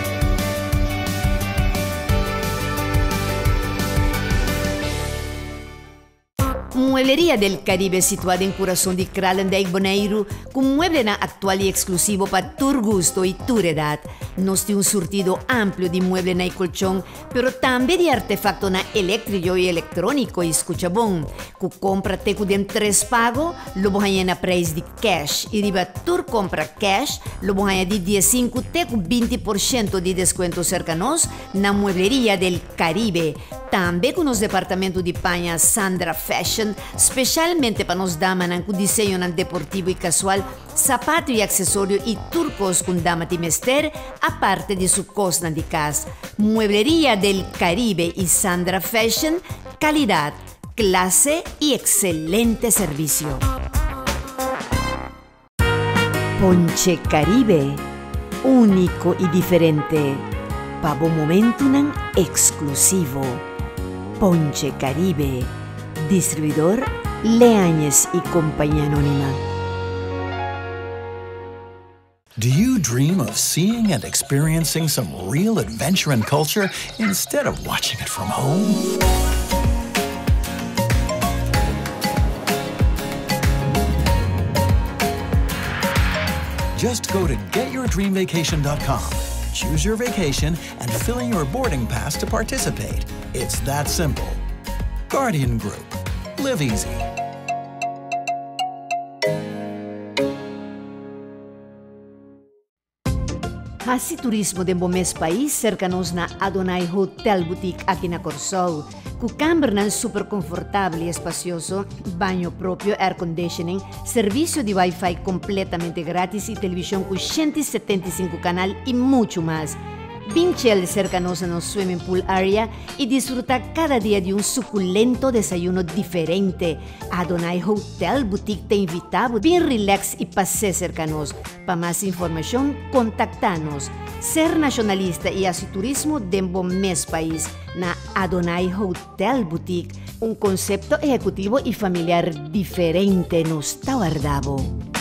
Mueblería del Caribe, situada en corazón de Kralendijk, Bonaire, con mueble actual y exclusivo para tu gusto y tu edad. Nos tiene un surtido amplio de mueble y colchón, pero también de artefacto eléctrico y electrónico y escuchabón. Cu compra te den 3 pago, lo voy a precio de cash. Y riba tu compra cash, lo voy a de 15 te 20% de descuento cercanos na Mueblería del Caribe. También con los departamentos de paña Sandra Fashion, especialmente para nos damas con diseño deportivo y casual, zapato y accesorio y turcos con dama de mester, aparte de su cosna de casa. Mueblería del Caribe y Sandra Fashion, calidad, clase y excelente servicio. Ponche Caribe. único y diferente. Para un momento exclusivo. Ponche Caribe. Distribuidor Leáñez y Compañía Anónima. Do you dream of seeing and experiencing some real adventure and culture instead of watching it from home? Just go to getyourdreamvacation.com, choose your vacation, and fill in your boarding pass to participate. It's that simple. Guardian Group. Live easy. Hasi turismo de mes país cercanos na Adonai Hotel Boutique aqui na Corsol. Com câmara super confortável e espacioso, banho próprio, air conditioning, serviço de Wi-Fi completamente grátis e televisão com 175 canal e muito mais. Vinchel cercanos no swimming pool area e disfrutar cada dia de um suculento desayuno diferente. Adonai Hotel Boutique te invitamos, bem relax e passeio cercanos. Para mais informação, contacta-nos. Ser nacionalista e assim turismo dentro do mês país na Adonai Hotel Boutique. Um conceito executivo e familiar diferente nos está guardado.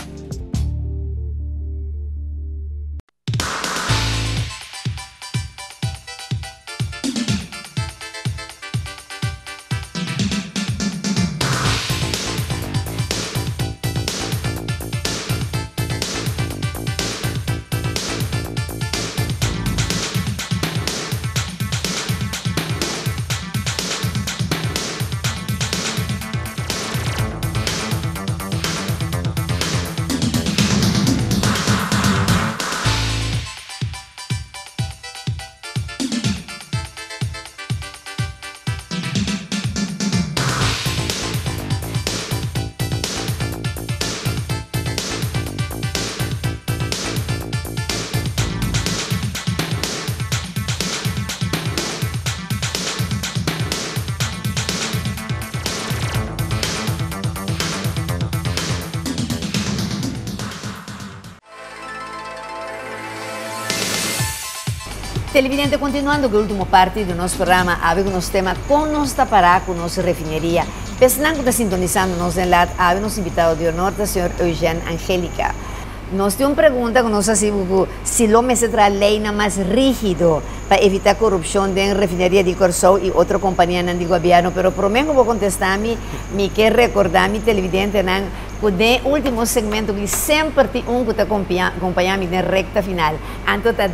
Televidente, continuando com a última parte do nosso programa, há um tema com nossa pará, com nossa refineria. Pensando que está sintonizando nos enlace, há um invitado de honor, o senhor Eugênio Angélica. Nós temos uma pergunta que nós fazemos se o homem se traz lei mais rígido para evitar corrupção dentro da refineria de Corsol e outra companhia do governo, mas prometo vou contestar-me, me quer recordar-me, televidente, que no último segmento que sempre tem que está acompanhando na recta final. Então está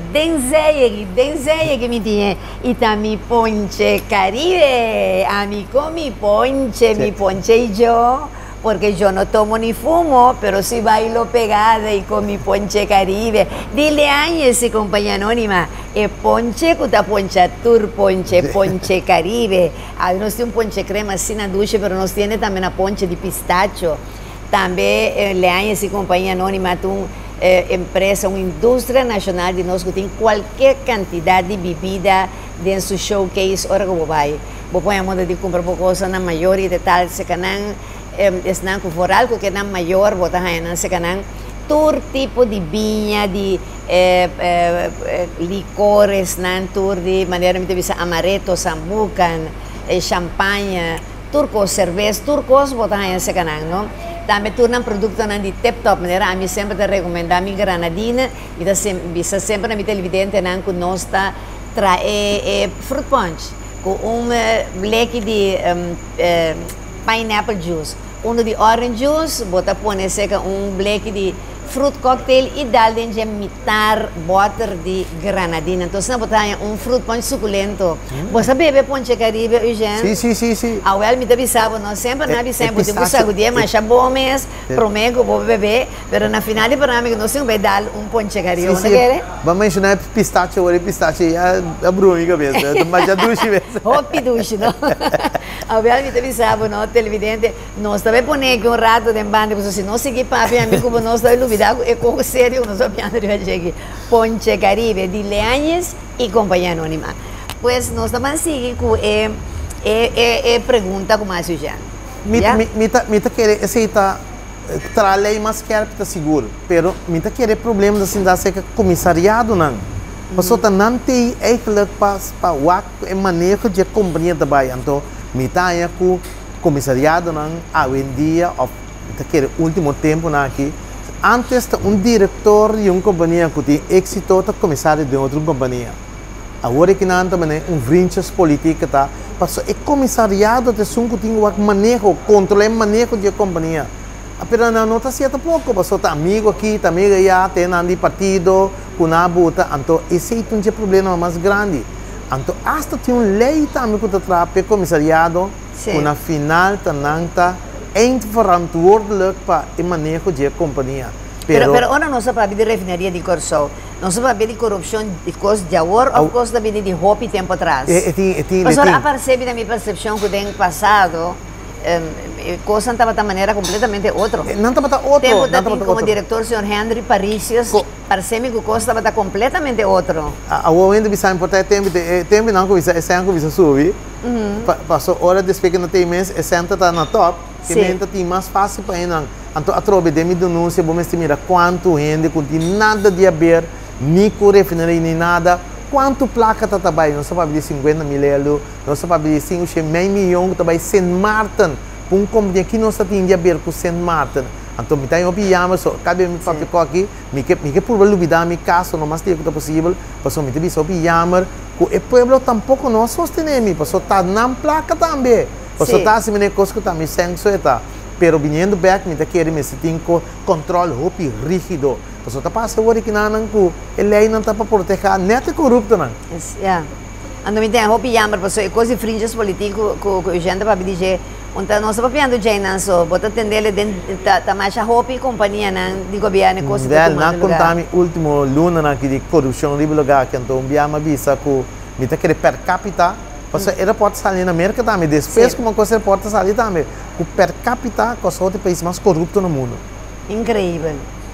denzeia que me tinha e está mi Ponche Caribe, amigo, mi ponche e eu. Porque yo no tomo ni fumo, pero sí bailo pegada y con mi Ponche Caribe. Dile años y compañía anónima, ponche cuta poncha tour, ponche Caribe. Hay nos tiene un ponche crema sin dulce, pero nos tiene también una ponche de pistacho. También le años y compañía anónima, una empresa, una industria nacional de nos que tiene cualquier cantidad de bebida en su showcase. Ahora como va, vos podemos de comprar cosas na mayor y de tal, se canan. Esnan ku for algo que nan maior bota hanan se kanan tour tipo de vinha de licores nan tour de maneira muito bisa amaretto sambucan champanhe turco cerveja turcos bota hanan se kanan no também tornam produto nan de tip top maneira a mim sempre te recomendar mi granadina e da bisa sempre na mi televidente nan ku nosta trae fruit punch com leque de pineapple juice. Uno de orange juice, bota pone seca bleque de fruit cocktail e dá dentro mitar butter de granadina. Então, se não botar fruit punch suculento, você bebe Ponche Caribe, Eugênio? Sim. A Well me avisava, não sempre na avisava, porque você sabe mas é bom mesmo, prometo vou beber, mas na final do programa nós vamos dar Ponche Caribe, não quer? Vamos mencionar pistache, é bruma mesmo, mas já duche mesmo. Hopi duche, não? A Well me avisava, não, televidente, nós também poner aqui rato de banda, porque se não seguir papo, amigo, nós estamos iluminados. É coisa sério que nós estamos aqui. Ponche Caribe, de Leáñez e Companhia Anônima. Pois nós estamos seguindo com a pergunta com a Sujana. Mita querer aceitar tra lei mais quer para seguro, pero mita querer problema da cidade seca comissariado não. Passou tá não tem eigenlijk para o manejo de companhia também, então mita é com comissariado não a vendia of mita querer último tempo não aqui. Antes diretor de uma companhia que tem êxito tá comissário de outra companhia. Agora que não também vriendjes política tá, passou é comissariado de sunco tem o manejo, controle manejo de companhia. Pero não está certo pouco, passou tá amigo aqui, tá amigo aí, tem andi partido, com a buta, então esse é um problema mais grande. Então hasta tem lei também que tá para comissariado, com na final tá não tá verantwoordelijk para o manejo de companhia. Pero ora não se para de refinaria de Corsol, não se para de corrupção de coisa de agora ou coisa de hopi tempo atrás. Mas ora percebe da minha percepção que tem passado coisa estava de maneira completamente outra. Não estava outro. Como diretor, senhor Henry Parisius, percebe que coisa estava completamente outro. A ainda bisa importante tempo não que bisa subir. Passou hora de que não tem mês, senta tá na top, que menta tem mais fácil para ir não. Então a trobe de me denúncia, vou me estimar quanto gente que tem nada de haver, nem com refinaria nem nada. Quanto placa está trabalhando? Não se pode pedir 50 mil euros, não se pode pedir 5 milhões que trabalha Saint Martin. Para uma companhia que não está tendo a ver com Saint Martin. Então, me tenho opinião, cada vez que eu aqui, me quer por validar meu caso, não mais tempo que é possível, porque me tenho opinião, que o povo tampouco não sustenta, porque está na placa também. Porque está assim, me coisa que está me sendo sueta. Pero vindo back, me quer me tem controle rígido. Porque está passando agora que não a lei não está para proteger, neta corrupto não. Ando me tem opinião, porque é coisa fringes político que a gente vai dizer. Então, nós estamos vendo já não só, bota atender da mais hopi companhia de governo coisa que não contami último luna aqui de corrupção de lugar que então biama bisa que me tá querer per capita, porque era pode sair na América também, depois como coisa pode sair também, o per capita que só o país mais corrupto no mundo. Incrível.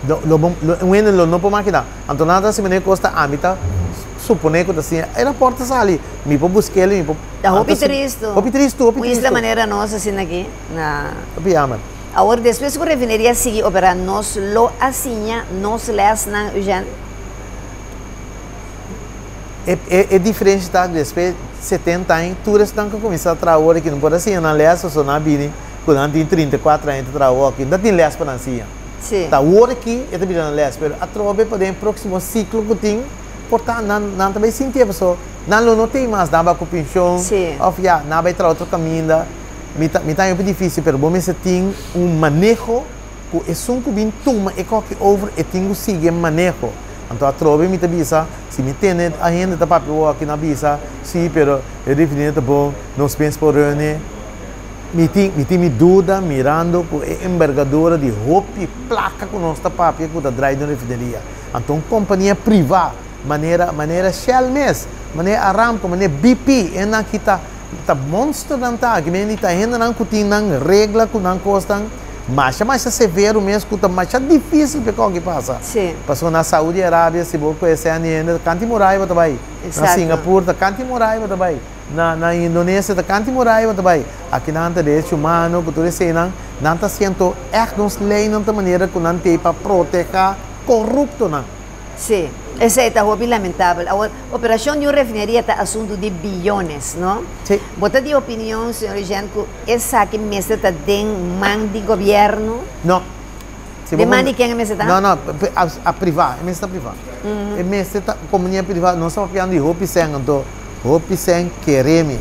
Lo não pode maquinar. Então nada se me custa a mita supone que assim era porta ali me vou buscar ele me vou hopi triste isso da maneira nossa assim aqui na biama agora depois que a refinaria seguir operar nós lo assim nós les na gente é diferente da depois 70 anos tu estão que começar a trabalhar aqui não pode assim na les só na bini quando tem 34 anos trabalhar aqui ainda tem les para assim tá agora aqui é também na les pero a trabalhar para o próximo ciclo que tem portanto, não também sentia pessoa, não tem mais nada com pensão, ou já não vai para outro caminho, me tá difícil, mas bom se tem manejo que é só que vem toma e qualquer over e tem que seguir manejo, então a trobe me avisa, se me tem a gente tá papel aqui na avisa, sim, pero é definido bom, nós pensamos por ano, me tem dúvida mirando com a envergadura de roupa e placa que nós tá papel que tá drive na refinaria, então companhia privada maneira Shell mesmo, maneira Aramco, maneira BP, é na que tá monstro não tá, que nem tá ainda não tem regra que não costam, mas severo mesmo, que tá mais difícil para o que passa. Passou na Saúde Arábia, se você conhecer ainda, canti Moraiva também, na Singapura, canti Moraiva também, na Indonésia, canti Moraiva também, aqui não tem direito humano, que tudo isso não tá sendo nos lei não tem maneira que não tem para proteger corrupto não. Sim. Essa é a lamentável. A operação de uma refinaria está assunto de bilhões, não? Sim. Bota de opinião, senhor Genco, essa que mesa está de mão de governo? Não. De mão de quem é mesa está? Não, a privada, é mesa privada. É mesa está, companhia privada, não estamos falando de roupa sem querer-me.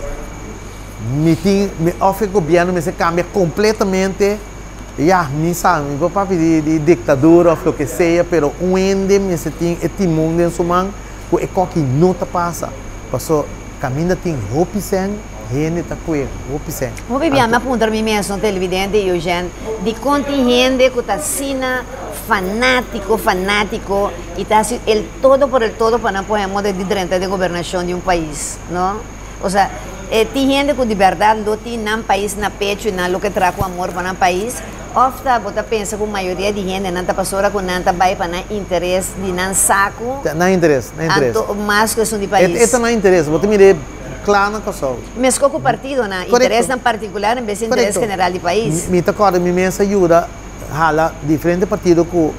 Me oferece o governo, me se cambia completamente. Me sabe, vou para pedir de ditadura ou o que seja, pero onde me se tem este mundo em sua mão, que é que não te passa. Passou, caminho tem roupa sem, gente está com roupa sem. Vou beber uma pergunta para mim mesmo, televidente e Eugênio, de contingente que está sendo fanático, e está el todo por el todo para não podemos de diferente de governação de país, não? Ou seja, tem gente que de verdade não tem um país na pecho e não que traz amor para um país. Ofta, você pensa que a maioria de gente não está passando com nada vai para o interesse de não saco. Não interesse. Mais questão de país. Isso não interesse. Você mira claro na pessoa. Mas qual o partido, não? Interesse em particular em vez de interesse general do país. Me acorda, me ajuda hala diferente partido que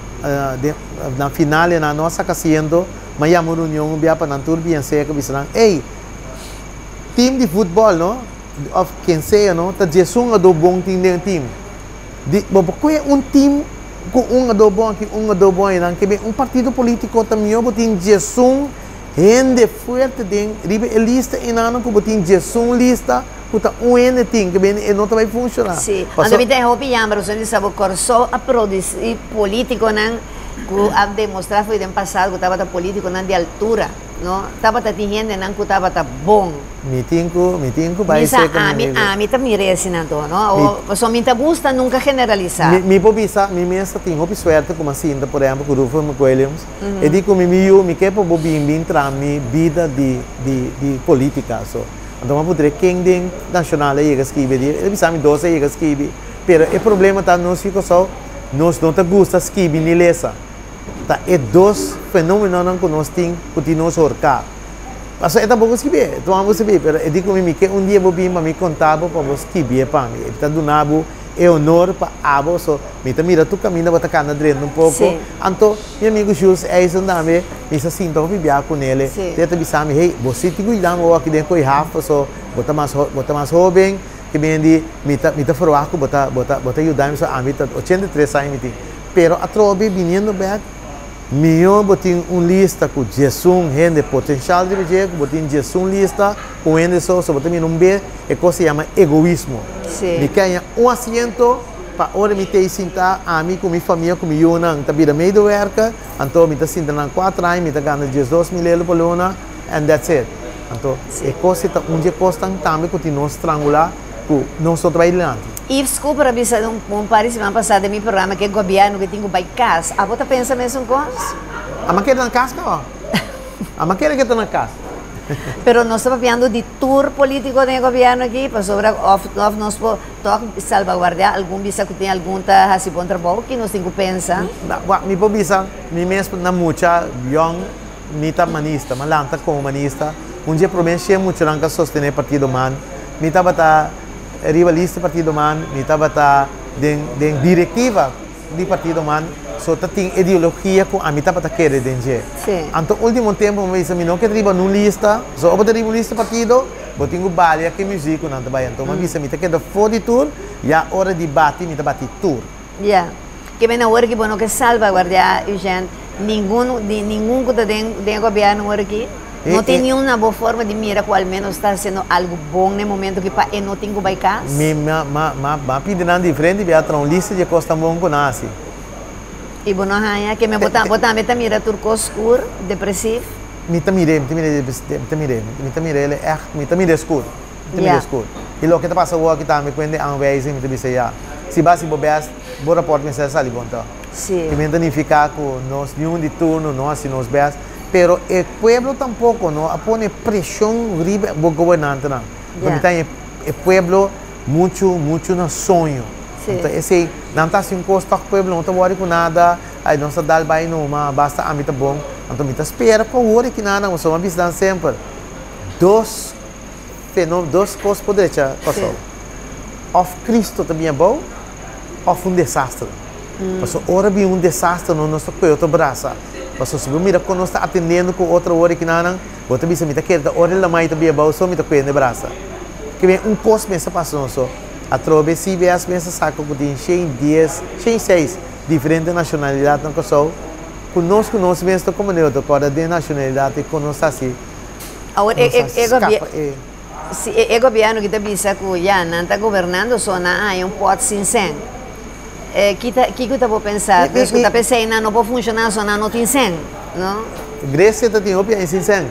na final na nossa casiendo, mas a reunião via para nantur bem seca bisarang, ei, time de futebol, não? Of quem seja, não? Tá Jesus do bom time. De, porque time com do bom aqui, do bom não, que um partido político também botin Jesus rende forte den ribe lista inano que botin Jesus lista puta ene ting que bem não vai funcionar. Sim. Ando me derrubi yamar os anos sabo corso a produzir político não que a demonstrar foi no passado que estava político não de altura, não? Estava tinhende não que estava bom. Mitinco vai ser a mim também resinando, não? O só me gusta nunca generalizar. Me pobisa, me mesa tem hopi suerte como assim, por exemplo, com o Rufo Williams. E digo me quer para bobim tra mi vida de política so. Então eu poderia quem den nacional aí que escreve, ele bisa me 12 aí que escreve. Pero o problema tá nós fica só nós não te gusta escrever nem lesa. Tá é dois fenômenos que nós tem que nós orcar. Mas é também escrever, tu vamos escrever, pero eu digo me que dia vou vir para me contar para vos escrever para mim. Está do nabo é honor para abo so me tá mira tu caminha bota cana dentro pouco. Então meu amigo Jules é isso também, me se sinto viajar com ele. Tenta bisa me, hey, você te cuidar aqui dentro com Rafa so bota mais jovem que bem de me tá foroaco bota ajudar so a mim tá 83 anos me. Pero a trobe vindo back Mio botin lista com Jesus, gente potencial de viver, botin Jesus lista com gente só botin não ver é coisa se chama egoísmo. Me quer assento para hora me ter sentar a mim com minha família com minha não tá vida meio do work, então me tá sentando 4 anos, me tá ganhando 12 mil por ano and that's it. Então é coisa tá dia costa também continua estrangular com não só trabalhando. E desculpa para bisa um país semana passada meu programa que é governo que tem vai casa. A bota pensa mesmo coisa? A maquera na casa, ó. A maquera que está na casa. Pero nós estamos falando de tour político do governo aqui, para sobre nós podemos salvaguardar algum bisa que tem algum tá assim bom trabalho que nós temos que pensar. Me pode bisa, me mesmo na mucha young, me tá manista, malanta comunista. Dia problema é muito ranca sostener partido man. Me tá bata rivalista partido man, me tá bata den diretiva de partido man. So tem ideologia com a mitad para querer denje. Então último tempo me disse não que riba num lista, so eu botar riba lista partido, botinho balia que música não tá então me disse mitad que da fora de tour, já hora de bate, mitad bate tour. Que bem na hora que bueno que salvaguardar gente, nenhum que tem governo hora aqui. Não tem nenhuma boa forma de mirar qual menos está sendo algo bom no momento que para não tem que vai casa. Mas pedindo diferente, já tem uma lista de costa bom com nasi. E bueno, que me botar mira turco escuro, depressivo. Me mira escuro. E lo que está passando aqui também quando a vez me disse já. Se base bobeas, bora pode me ser ali bom tá. Sim. Que me danificar com nós nenhum de turno, nós assim nos beas. Pero o pueblo tampoco no pone presión riba o governante não. Então o pueblo muito no sonho. Então esse não está sem custo o pueblo não está worry com nada, aí não está dal vai numa basta a mim tá bom. Então me tá espera para worry que nada, não só uma visão sempre. Dois coisas poder já passou. Of Cristo também é bom, of desastre. Passou hora bem desastre no nosso coelho braça. Pasal sebelum mira kau nós está atendendo com outra hora que não, outra bisa mita quer da hora lá mais também é só mita coende braça. Que vem costo pensa passou só. A trobe CBS pensa saco que tem 6 diferentes nacionalidades não só. Conosco nós mesmo como eu tô fora de nacionalidade conosco assim. Agora é governo que está bisa que já não está governando só na é pote sincero. Que você pode pensar? Você está pensando não pode funcionar só na notícia, não? Grécia tem opinião em sincero.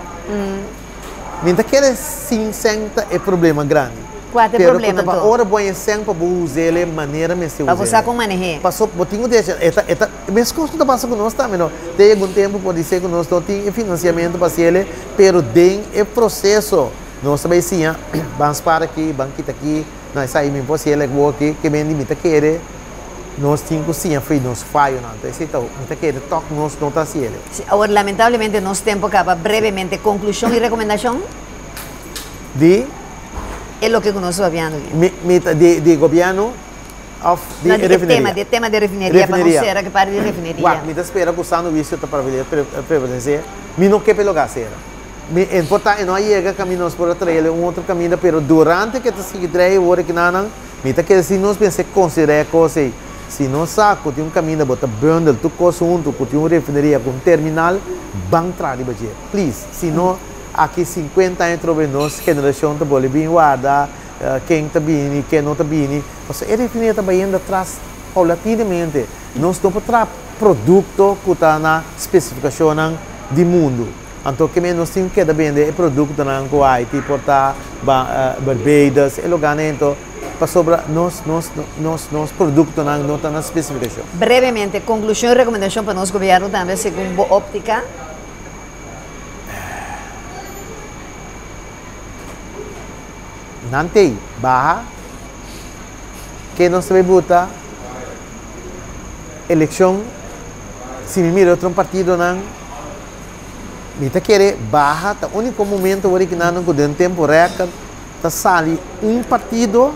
Mas aquele sincero é problema grande. Qual é o problema? Para hora boa sincero para usar ele maneira me se usa. Para usar como manejar. Passou, botinho deixa, mas coisa está passando com nós também, não? Tem algum tempo pode ser que nós não tem financiamento para ele, pero tem o processo. Nós também sim, vamos para aqui, banquita aqui, nós saímos para ele aqui, que bem limita querer. Nós temos sim, foi nos falho não. Então, muita que toque nós não está cielo. Agora, lamentavelmente, nosso tempo acaba brevemente. Conclusão e recomendação? De? É o que nós estamos vendo. De governo, de tema de refineria, para não ser que pare de refineria. Me espera que o sanduíche está para prevalecer. Me não quer pelo gasera. Me importa não chega caminhos por atrás outro caminho, pero durante que te sigue três horas que não, me tá que se nós pensar considerar coisa, se não saco tem caminho bota bundle tu coisa junto com uma refineria com terminal, bang tra de budget. Please, se não aqui 50 anos sobre nós geração tá bole bem guarda, quem tá bem, quem não tá bem, você a refineria tá indo atrás paulatinamente. Nós estamos para produto que está na especificação do mundo. Então, que nós temos que vender produto na Haiti, portar Barbados, e lugar então para sobre nos produtos não está na especificação. Brevemente, conclusão e recomendação para nós governo também, segundo a óptica. Nanti, baja, que nós vai botar eleição, se me mira outro partido não. Mita querer barra, o único momento que não tem tempo recorde, tá sali partido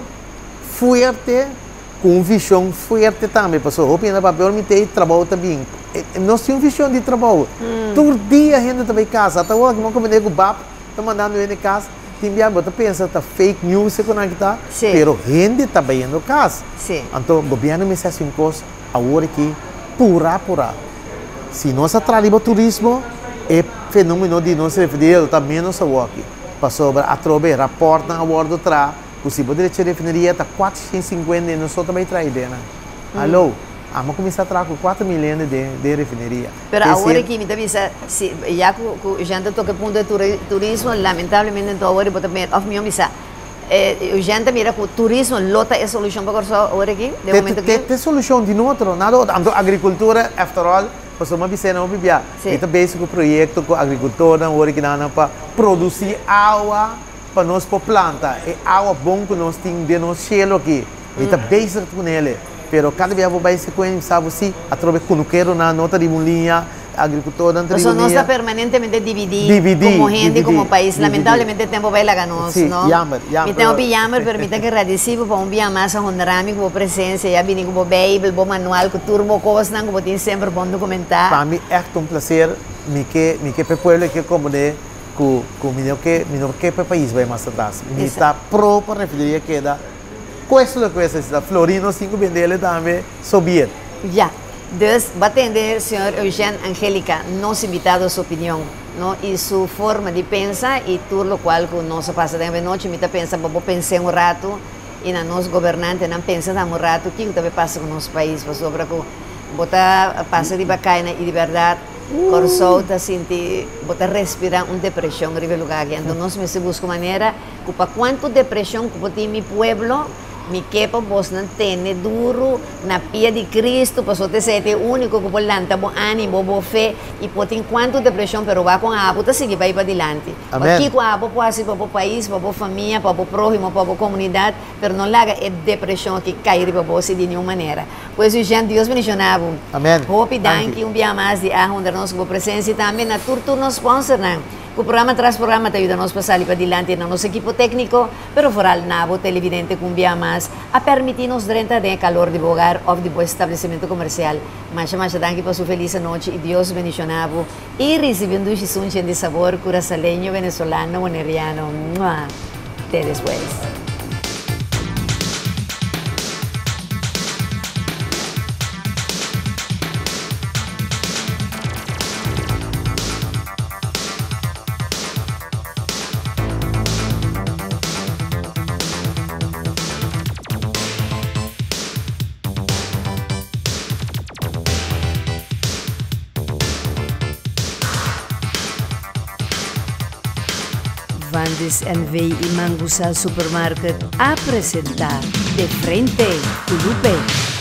forte com visão forte também, passou o pena papel me tem trabalho também. Nós temos visão de trabalho. Todo dia a gente tá em casa, até hoje não combinei com o BAP, tá mandando ele em casa. Tem dia bota pensa tá fake news se conecta, pero gente tá bem no casa. Então o governo me faz uma coisa agora que pura. Se nós atraímos turismo é fenômeno de não se referir também não só aqui. Passou a trobe raporta a bordo tra, o se poderia ter refineria tá 450 e nós só também trai dena. Alô, vamos começar a trazer 4 milhões de refineria. Pero agora que me avisa, se já que gente toca ponto de turismo, lamentavelmente então agora bota bem, of me avisa. Gente mira que o turismo lota é solução para agora aqui, de momento aqui. Tem solução de outro, nada, agricultura after all. Passou uma vez não bebia. Então basic projeto com agricultura agora que não para produzir água para nós para planta. É água bom que nós temos de nós cielo aqui. Então basic com ele. Pero cada vez eu vai se conhecer sabe se através quando quero na nota de linha agricultura não então nós está permanentemente dividir como gente como país lamentavelmente o tempo vai lá nós não então o jammer permite que agradecido para dia mais a honrami com a presença já vim com o Bible com o manual com turbo coisa como tem sempre bom documentar para mim é um prazer me que pueblo que como de com que país vai mais atrás me está própria referia que da coisa está Florino 5 vendele também soviet já Dus, va a atender, señor Eugene Angélica, nos invitado a su opinión, ¿no? Y su forma de pensar, y todo lo cual no se pasa de noche, me pensa, vamos pensar un rato, y nos gobernantes no pensan un rato, ¿qué también pasa con nuestro país? Pues sobre que bota pasa de bacana y de verdad, corsolta, sinti, bota respirar una depresión en el lugar. Entonces, me se busca manera, para cuánto depresión que tiene mi pueblo, mi quepa vos não tem duro na pia de Cristo, passou a ser o único que pode lançar bom ânimo, boa fé e pode ter quanto depressão, pero vai com a abo, tá seguir para ir para adiante. Aqui com a abo pode ser para o país, para a família, para o próximo, para a comunidade, pero não larga é depressão que cair para você de nenhuma maneira. Pois o gente Deus bendicionava. Amém. Hope danke dia mais de honrar nossa presença e também na turno sponsor não. O programa tras programa te ajuda a nos passar para adiante no nosso equipo técnico, pero foral nabo televidente com via mais a permitir-nos durante o calor de hogar ou de bom estabelecimento comercial. Mas danke por sua feliz noite e Deus bendicionavo e recebendo Jesus de sabor curasaleño, venezolano, boneriano. Até depois. Vandis NV e Mangusa Supermarket a apresentar De Frente Culupe.